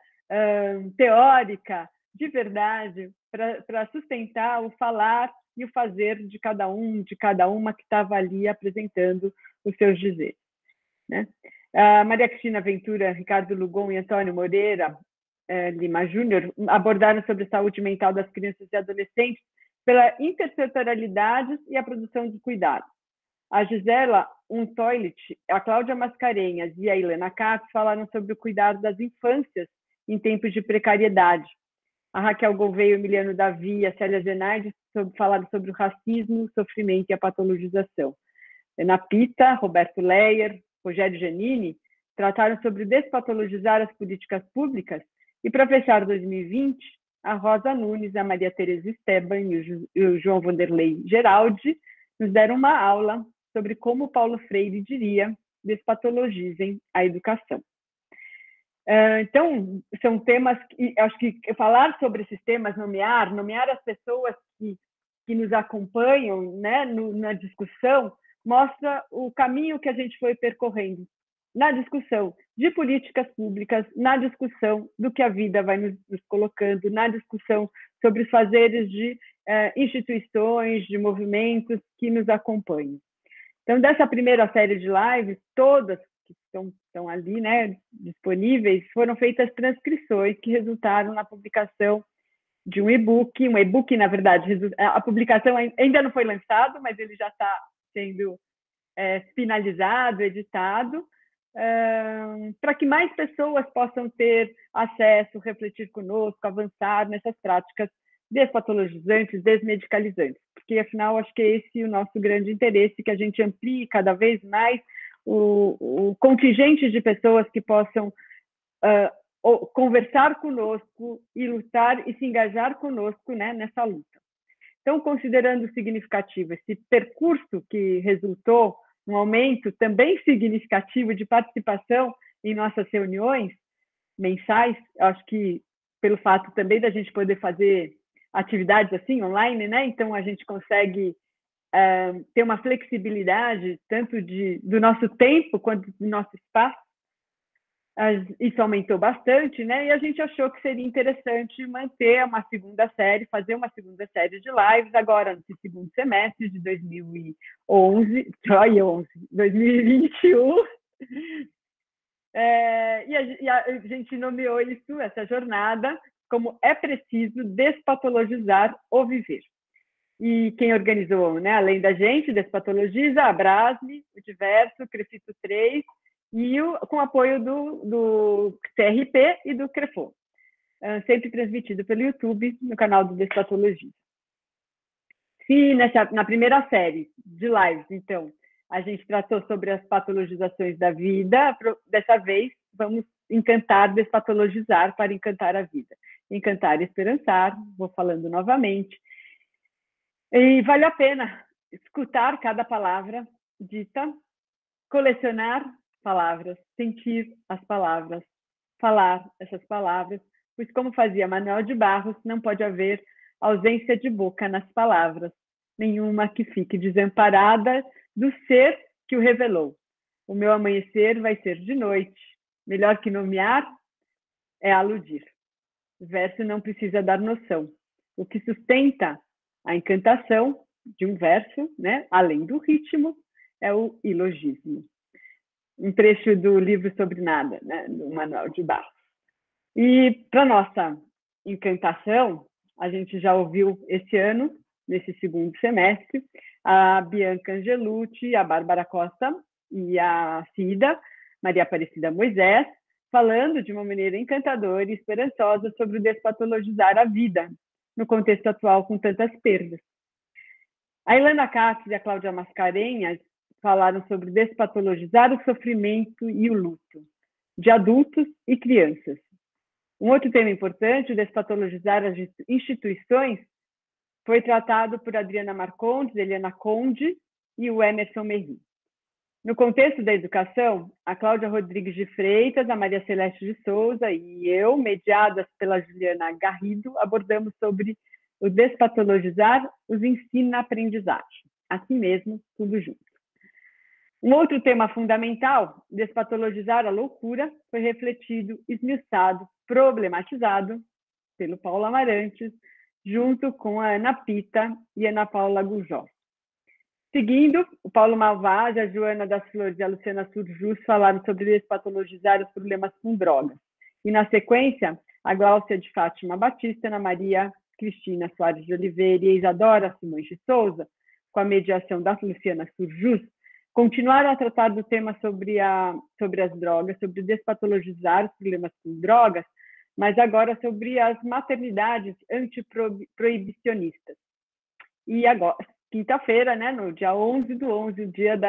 teórica de verdade para sustentar o falar e o fazer de cada um, de cada uma que estava ali apresentando os seus dizeres. Né? A Maria Cristina Ventura, Ricardo Lugon e Antônio Moreira Lima Júnior abordaram sobre a saúde mental das crianças e adolescentes pela intersetorialidade e a produção de cuidados. A Gisela Untoilit, a Cláudia Mascarenhas e a Helena Katz falaram sobre o cuidado das infâncias em tempos de precariedade. A Raquel Gouveia, Emiliano Davi e a Célia Zenaide falaram sobre o racismo, o sofrimento e a patologização. Ana Pita, Roberto Leyer, Rogério Giannini trataram sobre despatologizar as políticas públicas e, para fechar 2020, a Rosa Nunes, a Maria Tereza Esteban e o João Vanderlei Geraldi nos deram uma aula sobre como Paulo Freire diria: despatologizem a educação. Então, são temas que acho que falar sobre esses temas, nomear as pessoas que nos acompanham, né, na discussão, mostra o caminho que a gente foi percorrendo na discussão de políticas públicas, na discussão do que a vida vai nos colocando, na discussão sobre os fazeres de instituições, de movimentos que nos acompanham. Então, dessa primeira série de lives, todas que estão ali, né, disponíveis, foram feitas transcrições que resultaram na publicação de um e-book. Um e-book, na verdade, a publicação ainda não foi lançado, mas ele já está sendo finalizado, editado, para que mais pessoas possam ter acesso, refletir conosco, avançar nessas práticas despatologizantes, desmedicalizantes, porque, afinal, acho que é esse o nosso grande interesse, que a gente amplie cada vez mais o contingente de pessoas que possam conversar conosco e lutar e se engajar conosco, né, nessa luta. Então, considerando significativo esse percurso que resultou num aumento também significativo de participação em nossas reuniões mensais, acho que pelo fato também da gente poder fazer atividades assim, online, né? Então, a gente consegue ter uma flexibilidade tanto do nosso tempo quanto do nosso espaço. Isso aumentou bastante, né? E a gente achou que seria interessante manter uma segunda série, fazer uma segunda série de lives agora no segundo semestre de 2021. E a gente nomeou essa jornada como É Preciso Despatologizar o Viver. E quem organizou, né, além da gente, Despatologiza, a Brasme, o Diverso, o Crefito 3, e com apoio do CRP e do CREFO. Sempre transmitido pelo YouTube, no canal do Despatologiza. Se na primeira série de lives, então, a gente tratou sobre as patologizações da vida, dessa vez vamos encantar, despatologizar para encantar a vida. Encantar e esperançar, vou falando novamente. E vale a pena escutar cada palavra dita, colecionar palavras, sentir as palavras, falar essas palavras, pois como fazia Manuel de Barros, não pode haver ausência de boca nas palavras, nenhuma que fique desamparada do ser que o revelou. O meu amanhecer vai ser de noite, melhor que nomear é aludir. O verso não precisa dar noção. O que sustenta a encantação de um verso, né, além do ritmo, é o ilogismo. Um trecho do livro Sobre Nada, né, do Manuel de Barros. E para nossa encantação, a gente já ouviu esse ano, nesse segundo semestre, a Bianca Angelucci, a Bárbara Costa e a Cida, Maria Aparecida Moisés, falando de uma maneira encantadora e esperançosa sobre o despatologizar a vida, no contexto atual com tantas perdas. A Ilana Katz e a Cláudia Mascarenhas falaram sobre despatologizar o sofrimento e o luto, de adultos e crianças. Um outro tema importante, o despatologizar as instituições, foi tratado por Adriana Marcondes, Eliana Conde e o Emerson Merri. No contexto da educação, a Cláudia Rodrigues de Freitas, a Maria Celeste de Souza e eu, mediadas pela Juliana Garrido, abordamos sobre o despatologizar os ensino-aprendizagem. Assim mesmo, tudo junto. Um outro tema fundamental, despatologizar a loucura, foi refletido, esmiuçado, problematizado pelo Paulo Amarantes, junto com a Ana Pita e a Ana Paula Gujó. Seguindo, o Paulo Malvaz, a Joana das Flores e a Luciana Surjus falaram sobre despatologizar os problemas com drogas. E, na sequência, a Gláucia de Fátima Batista, Ana Maria Cristina Soares de Oliveira e a Isadora Simões de Souza, com a mediação da Luciana Surjus, continuaram a tratar do tema sobre as drogas, sobre despatologizar os problemas com drogas, mas agora sobre as maternidades antiproibicionistas. E agora, quinta-feira, né, no dia 11/11,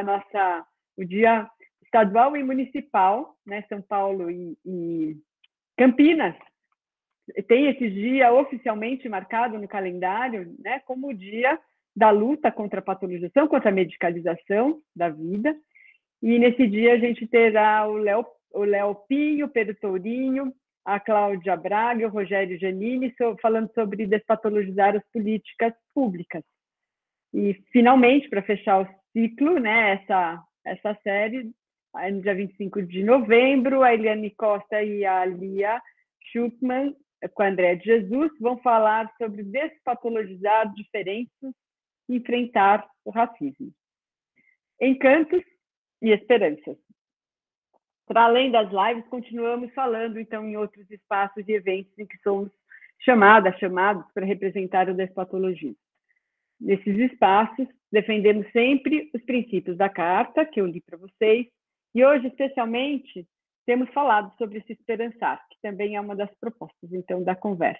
o dia estadual e municipal, né, São Paulo e Campinas, tem esse dia oficialmente marcado no calendário, né, como o dia da luta contra a patologização, contra a medicalização da vida. E nesse dia a gente terá o Léo Pinho, o Pedro Tourinho, a Cláudia Braga e o Rogério Giannini falando sobre despatologizar as políticas públicas. E, finalmente, para fechar o ciclo, né, essa série, no dia 25 de novembro, a Eliane Costa e a Lia Schuckmann, com a Andréa de Jesus, vão falar sobre despatologizar diferenças e enfrentar o racismo. Encantos e esperanças. Para além das lives, continuamos falando, então, em outros espaços e eventos em que somos chamados para representar o despatologismo. Nesses espaços, defendemos sempre os princípios da carta, que eu li para vocês, e hoje, especialmente, temos falado sobre esse esperançar, que também é uma das propostas, então, da conversa.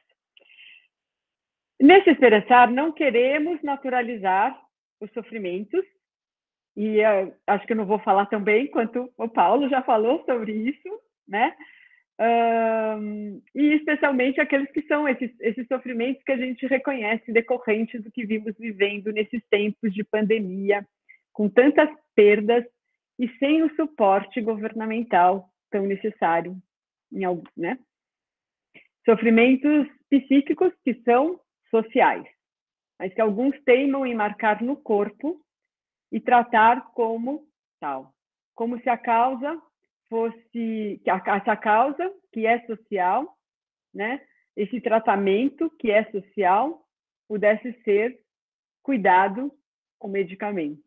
Nesse esperançar, não queremos naturalizar os sofrimentos, e acho que eu não vou falar tão bem quanto o Paulo já falou sobre isso, né? E especialmente aqueles que são esses sofrimentos que a gente reconhece decorrentes do que vimos vivendo nesses tempos de pandemia, com tantas perdas e sem o suporte governamental tão necessário, né? Sofrimentos psíquicos que são sociais, mas que alguns teimam em marcar no corpo e tratar como tal, como se a causa fosse, essa causa que é social, né, esse tratamento que é social, pudesse ser cuidado com medicamento.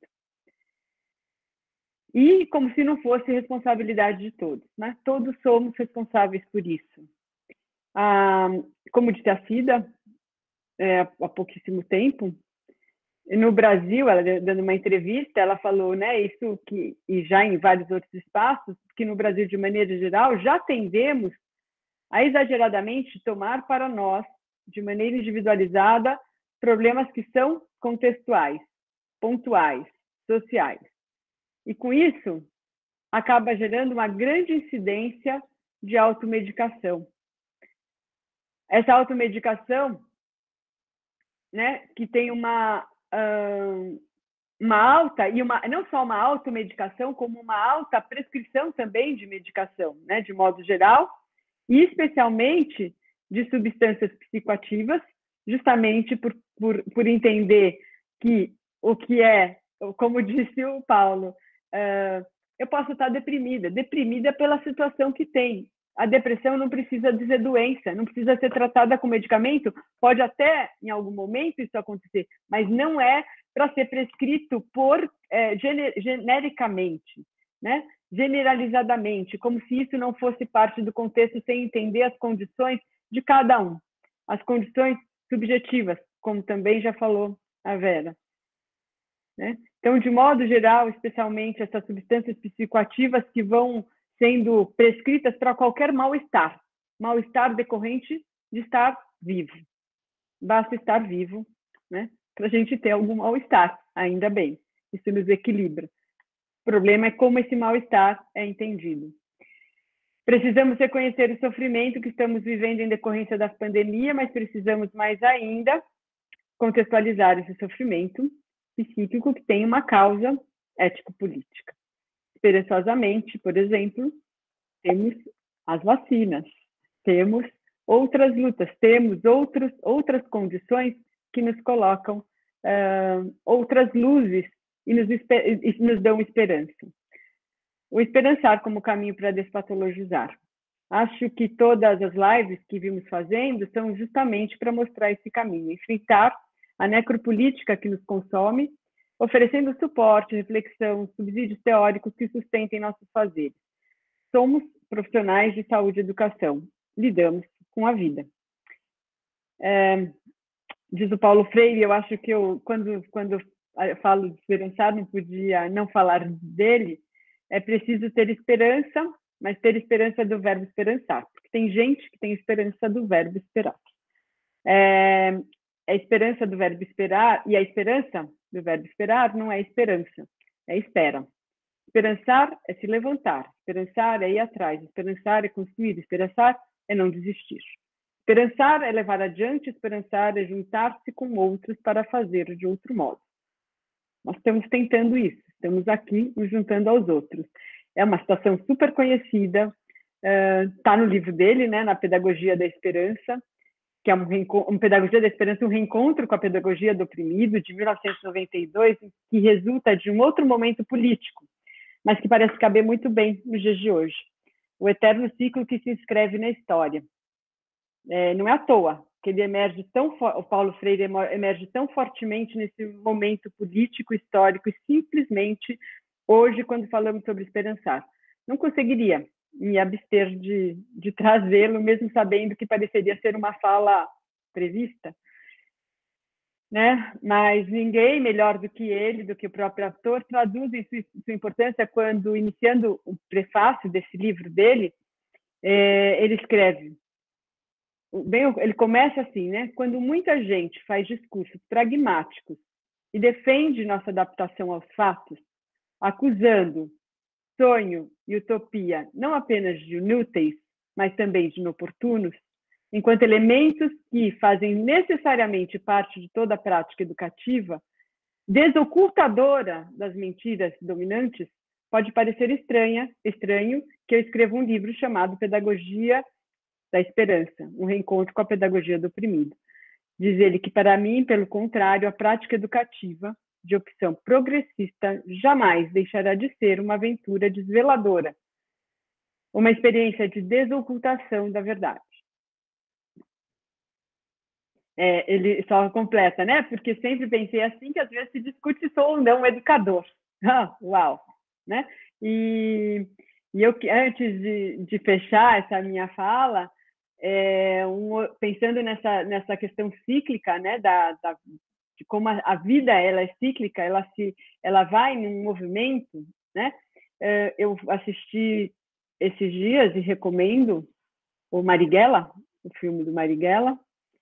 E como se não fosse responsabilidade de todos, né? Todos somos responsáveis por isso. Como disse a Cida, há pouquíssimo tempo, no Brasil, ela dando uma entrevista, ela falou, né, isso que, e já em vários outros espaços, que no Brasil, de maneira geral, já tendemos a exageradamente tomar para nós, de maneira individualizada, problemas que são contextuais, pontuais, sociais. E com isso, acaba gerando uma grande incidência de automedicação. Essa automedicação, né, que tem uma alta, e não só uma automedicação, como uma alta prescrição também de medicação, né, de modo geral, e especialmente de substâncias psicoativas, justamente por entender que o que é, como disse o Paulo, eu posso estar deprimida pela situação que tem. A depressão não precisa dizer doença, não precisa ser tratada com medicamento, pode até, em algum momento, isso acontecer, mas não é para ser prescrito genericamente, né? Generalizadamente, como se isso não fosse parte do contexto, sem entender as condições de cada um, as condições subjetivas, como também já falou a Vera, né? Então, de modo geral, especialmente essas substâncias psicoativas que vão sendo prescritas para qualquer mal-estar decorrente de estar vivo. Basta estar vivo, né, para a gente ter algum mal-estar, ainda bem, isso nos equilibra. O problema é como esse mal-estar é entendido. Precisamos reconhecer o sofrimento que estamos vivendo em decorrência da pandemia, mas precisamos mais ainda contextualizar esse sofrimento psíquico que tem uma causa ético-política. Esperançosamente, por exemplo, temos as vacinas, temos outras lutas, temos outras condições que nos colocam outras luzes e nos dão esperança. O esperançar como caminho para despatologizar. Acho que todas as lives que vimos fazendo são justamente para mostrar esse caminho, enfrentar a necropolítica que nos consome, oferecendo suporte, reflexão, subsídios teóricos que sustentem nossos fazeres. Somos profissionais de saúde e educação, lidamos com a vida. Diz o Paulo Freire, eu acho que quando eu falo de esperançar, não podia não falar dele, é preciso ter esperança, mas ter esperança do verbo esperançar, porque tem gente que tem esperança do verbo esperar. A esperança do verbo esperar, e a esperança do verbo esperar não é esperança, é espera. Esperançar é se levantar, esperançar é ir atrás, esperançar é construir, esperançar é não desistir. Esperançar é levar adiante, esperançar é juntar-se com outros para fazer de outro modo. Nós estamos tentando isso, estamos aqui nos juntando aos outros. É uma situação super conhecida, está no livro dele, né, na Pedagogia da Esperança, que é uma Pedagogia da Esperança, um reencontro com a pedagogia do oprimido, de 1992, que resulta de um outro momento político, mas que parece caber muito bem nos dias de hoje. O eterno ciclo que se inscreve na história. Não é à toa que ele o Paulo Freire emerge tão fortemente nesse momento político, histórico, e simplesmente hoje, quando falamos sobre esperançar. Não conseguiria me abster de trazê-lo, mesmo sabendo que pareceria ser uma fala prevista, né? Mas ninguém melhor do que ele, do que o próprio autor, traduz sua importância quando, iniciando o prefácio desse livro dele, ele escreve, ele começa assim, né? Quando muita gente faz discursos pragmáticos e defende nossa adaptação aos fatos, acusando sonho e utopia não apenas de inúteis, mas também de inoportunos, enquanto elementos que fazem necessariamente parte de toda a prática educativa, desocultadora das mentiras dominantes, pode parecer estranho que eu escreva um livro chamado Pedagogia da Esperança, um reencontro com a pedagogia do oprimido. Diz ele que, para mim, pelo contrário, a prática educativa de opção progressista jamais deixará de ser uma aventura desveladora, uma experiência de desocultação da verdade. Ele só completa, né? Porque sempre pensei assim, que às vezes se discute se sou ou não educador. Uau! Né? E eu, antes de fechar essa minha fala, pensando nessa questão cíclica, né, de como a vida ela é cíclica, ela vai num movimento, né? Eu assisti esses dias e recomendo o Marighella, o filme do Marighella,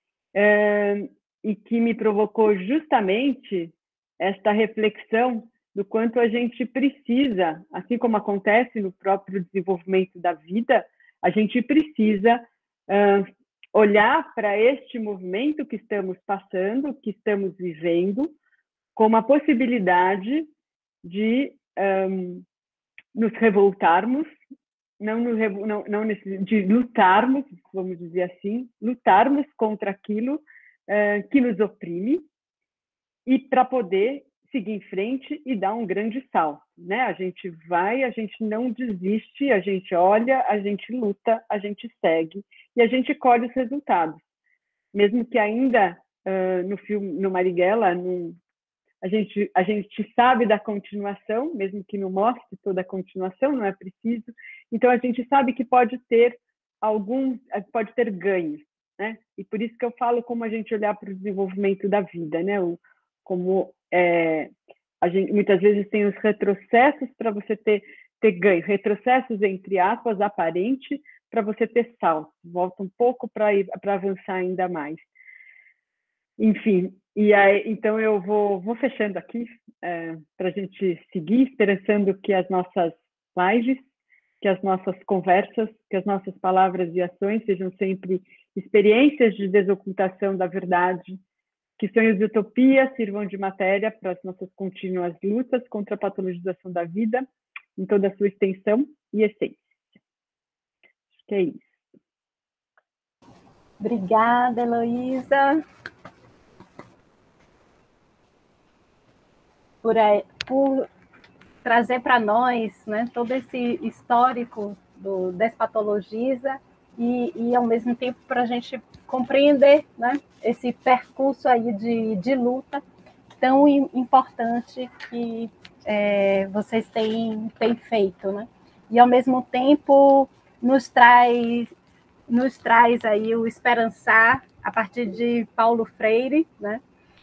e que me provocou justamente esta reflexão do quanto a gente precisa, assim como acontece no próprio desenvolvimento da vida, a gente precisa olhar para este movimento que estamos passando, que estamos vivendo, como a possibilidade de nos revoltarmos, de lutarmos, vamos dizer assim, lutarmos contra aquilo que nos oprime, e para poder seguir em frente e dar um grande salto, né? A gente vai, a gente não desiste, a gente olha, a gente luta, a gente segue e a gente colhe os resultados. Mesmo que ainda no filme, no Marighella, a gente sabe da continuação, mesmo que não mostre toda a continuação, não é preciso. Então a gente sabe que pode ter ganhos, né? E por isso que eu falo como a gente olhar para o desenvolvimento da vida, né? Como a gente muitas vezes tem os retrocessos para você ter ganho, retrocessos entre aspas, aparente, para você ter salto, volta um pouco para avançar ainda mais. Enfim, e aí, então eu vou fechando aqui para a gente seguir, esperançando que as nossas lives, que as nossas conversas, que as nossas palavras e ações sejam sempre experiências de desocultação da verdade, que sonhos de utopia sirvam de matéria para as nossas contínuas lutas contra a patologização da vida, em toda a sua extensão e essência. Acho que é isso. Obrigada, Heloísa, por trazer para nós, né, todo esse histórico do Despatologiza e ao mesmo tempo, para a gente compreender, né, esse percurso aí de luta tão importante que vocês têm feito, né? E ao mesmo tempo nos traz aí o esperançar a partir de Paulo Freire, né?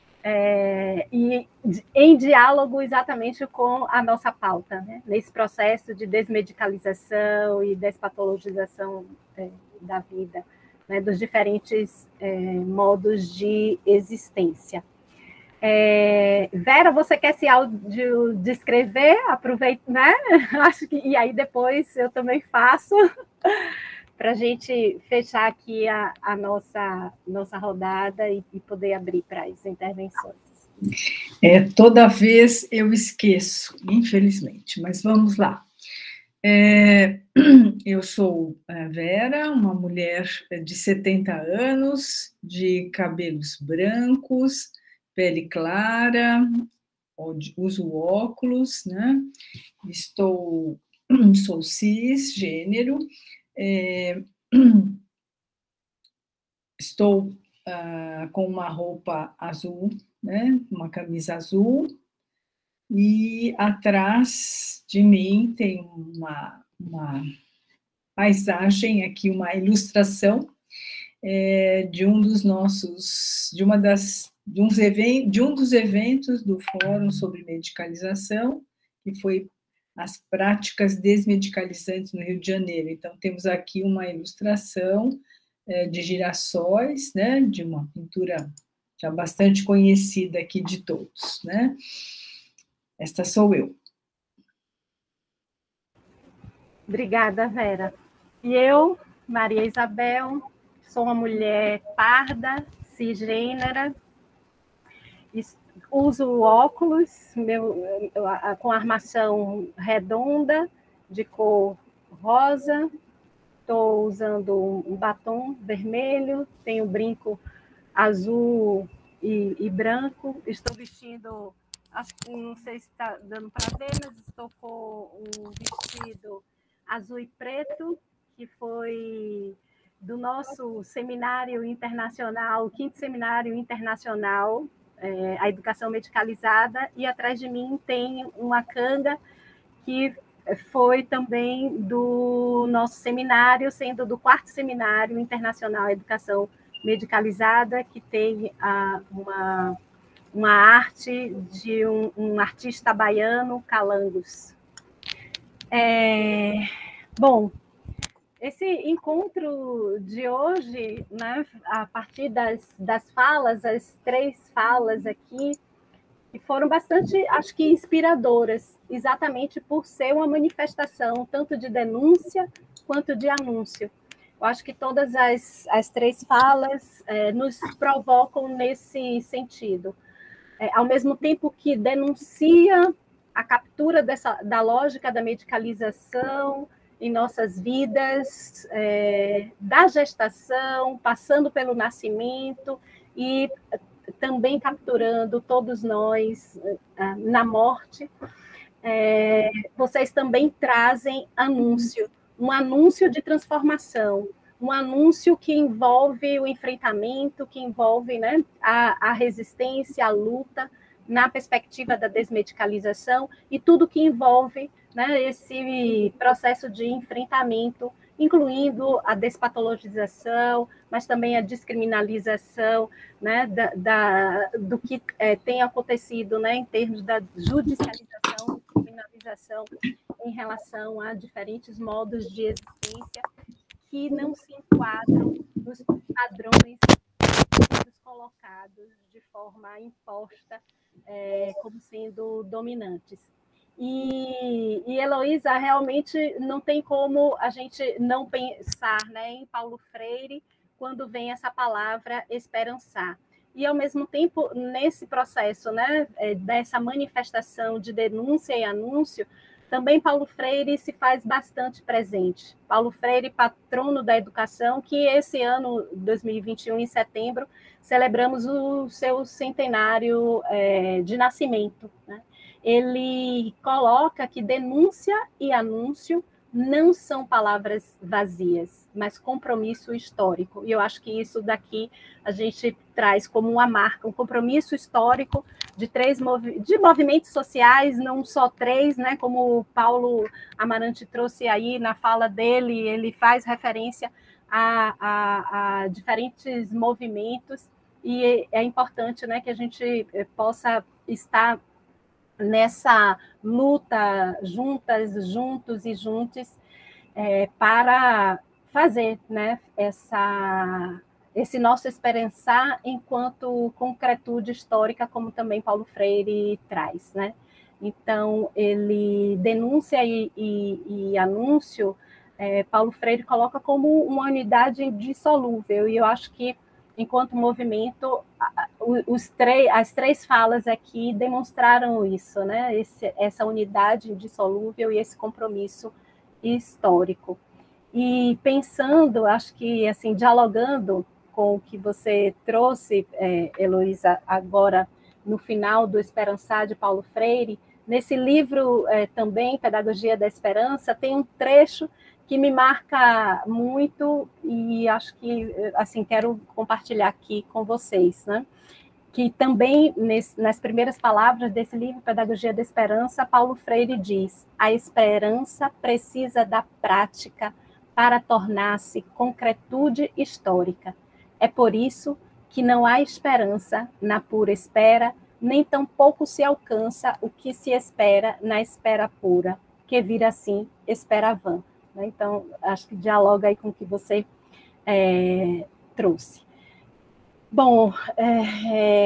E em diálogo exatamente com a nossa pauta, né? Nesse processo de desmedicalização e despatologização da vida, né? Dos diferentes modos de existência. Vera, você quer se audiodescrever? Aproveita, né? Acho que, e aí depois eu também faço, para a gente fechar aqui a nossa rodada e poder abrir para as intervenções. Toda vez eu esqueço, infelizmente, mas vamos lá. Eu sou a Vera, uma mulher de 70 anos, de cabelos brancos, pele clara, uso óculos, né? Sou cisgênero, estou com uma roupa azul, né? Uma camisa azul, e atrás de mim tem uma paisagem aqui, uma ilustração de um dos eventos do Fórum sobre Medicalização, que foi as práticas desmedicalizantes no Rio de Janeiro. Então, temos aqui uma ilustração de girassóis, né, de uma pintura já bastante conhecida aqui de todos, né? Esta sou eu. Obrigada, Vera. E eu, Maria Isabel, sou uma mulher parda, cisgênera, uso óculos com armação redonda, de cor rosa, estou usando um batom vermelho, tenho brinco azul e branco, estou vestindo, acho que não sei se está dando para ver, mas estou com um vestido azul e preto, que foi do nosso seminário internacional, o 5º Seminário Internacional, a Educação Medicalizada, e atrás de mim tem uma canga que foi também do nosso seminário, sendo do 4º Seminário Internacional Educação Medicalizada, que tem uma arte de um artista baiano, Calangos. Bom, esse encontro de hoje, né, a partir das falas, as 3 falas aqui, que foram bastante, acho que, inspiradoras, exatamente por ser uma manifestação tanto de denúncia quanto de anúncio. Eu acho que todas as 3 falas nos provocam nesse sentido. Ao mesmo tempo que denuncia a captura da lógica da medicalização em nossas vidas, da gestação, passando pelo nascimento e também capturando todos nós na morte, vocês também trazem anúncio, um anúncio de transformação, um anúncio que envolve o enfrentamento, que envolve, né, a resistência, a luta, na perspectiva da desmedicalização, e tudo que envolve, né, esse processo de enfrentamento, incluindo a despatologização, mas também a descriminalização, né, do que tem acontecido, né, em termos da judicialização e criminalização em relação a diferentes modos de existência que não se enquadram nos padrões colocados de forma imposta como sendo dominantes. E Heloísa, realmente não tem como a gente não pensar, né, em Paulo Freire quando vem essa palavra esperançar. E, ao mesmo tempo, nesse processo, né, dessa manifestação de denúncia e anúncio, também Paulo Freire se faz bastante presente. Paulo Freire, patrono da educação, que esse ano, 2021, em setembro, celebramos o seu centenário de nascimento, né? Ele coloca que denúncia e anúncio não são palavras vazias, mas compromisso histórico. E eu acho que isso daqui a gente traz como uma marca, um compromisso histórico de movimentos sociais, não só 3, né, como o Paulo Amarante trouxe aí na fala dele, ele faz referência a diferentes movimentos, e é importante, né, que a gente possa estar nessa luta juntas, juntos e juntos, para fazer, né, esse nosso esperançar enquanto concretude histórica, como também Paulo Freire traz, né? Então, ele denúncia e anúncio, Paulo Freire coloca como uma unidade indissolúvel, e eu acho que, enquanto movimento, as 3 falas aqui demonstraram isso, né? Essa unidade indissolúvel e esse compromisso histórico. E pensando, acho que, assim, dialogando com o que você trouxe, Heloísa, agora no final do Esperançar, de Paulo Freire, nesse livro também, Pedagogia da Esperança, tem um trecho que me marca muito e acho que, assim, quero compartilhar aqui com vocês, né? Que também, nas primeiras palavras desse livro, Pedagogia da Esperança, Paulo Freire diz: a esperança precisa da prática para tornar-se concretude histórica. É por isso que não há esperança na pura espera, nem tampouco se alcança o que se espera na espera pura, que vira assim espera vã. Então, acho que dialoga aí com o que você trouxe. Bom,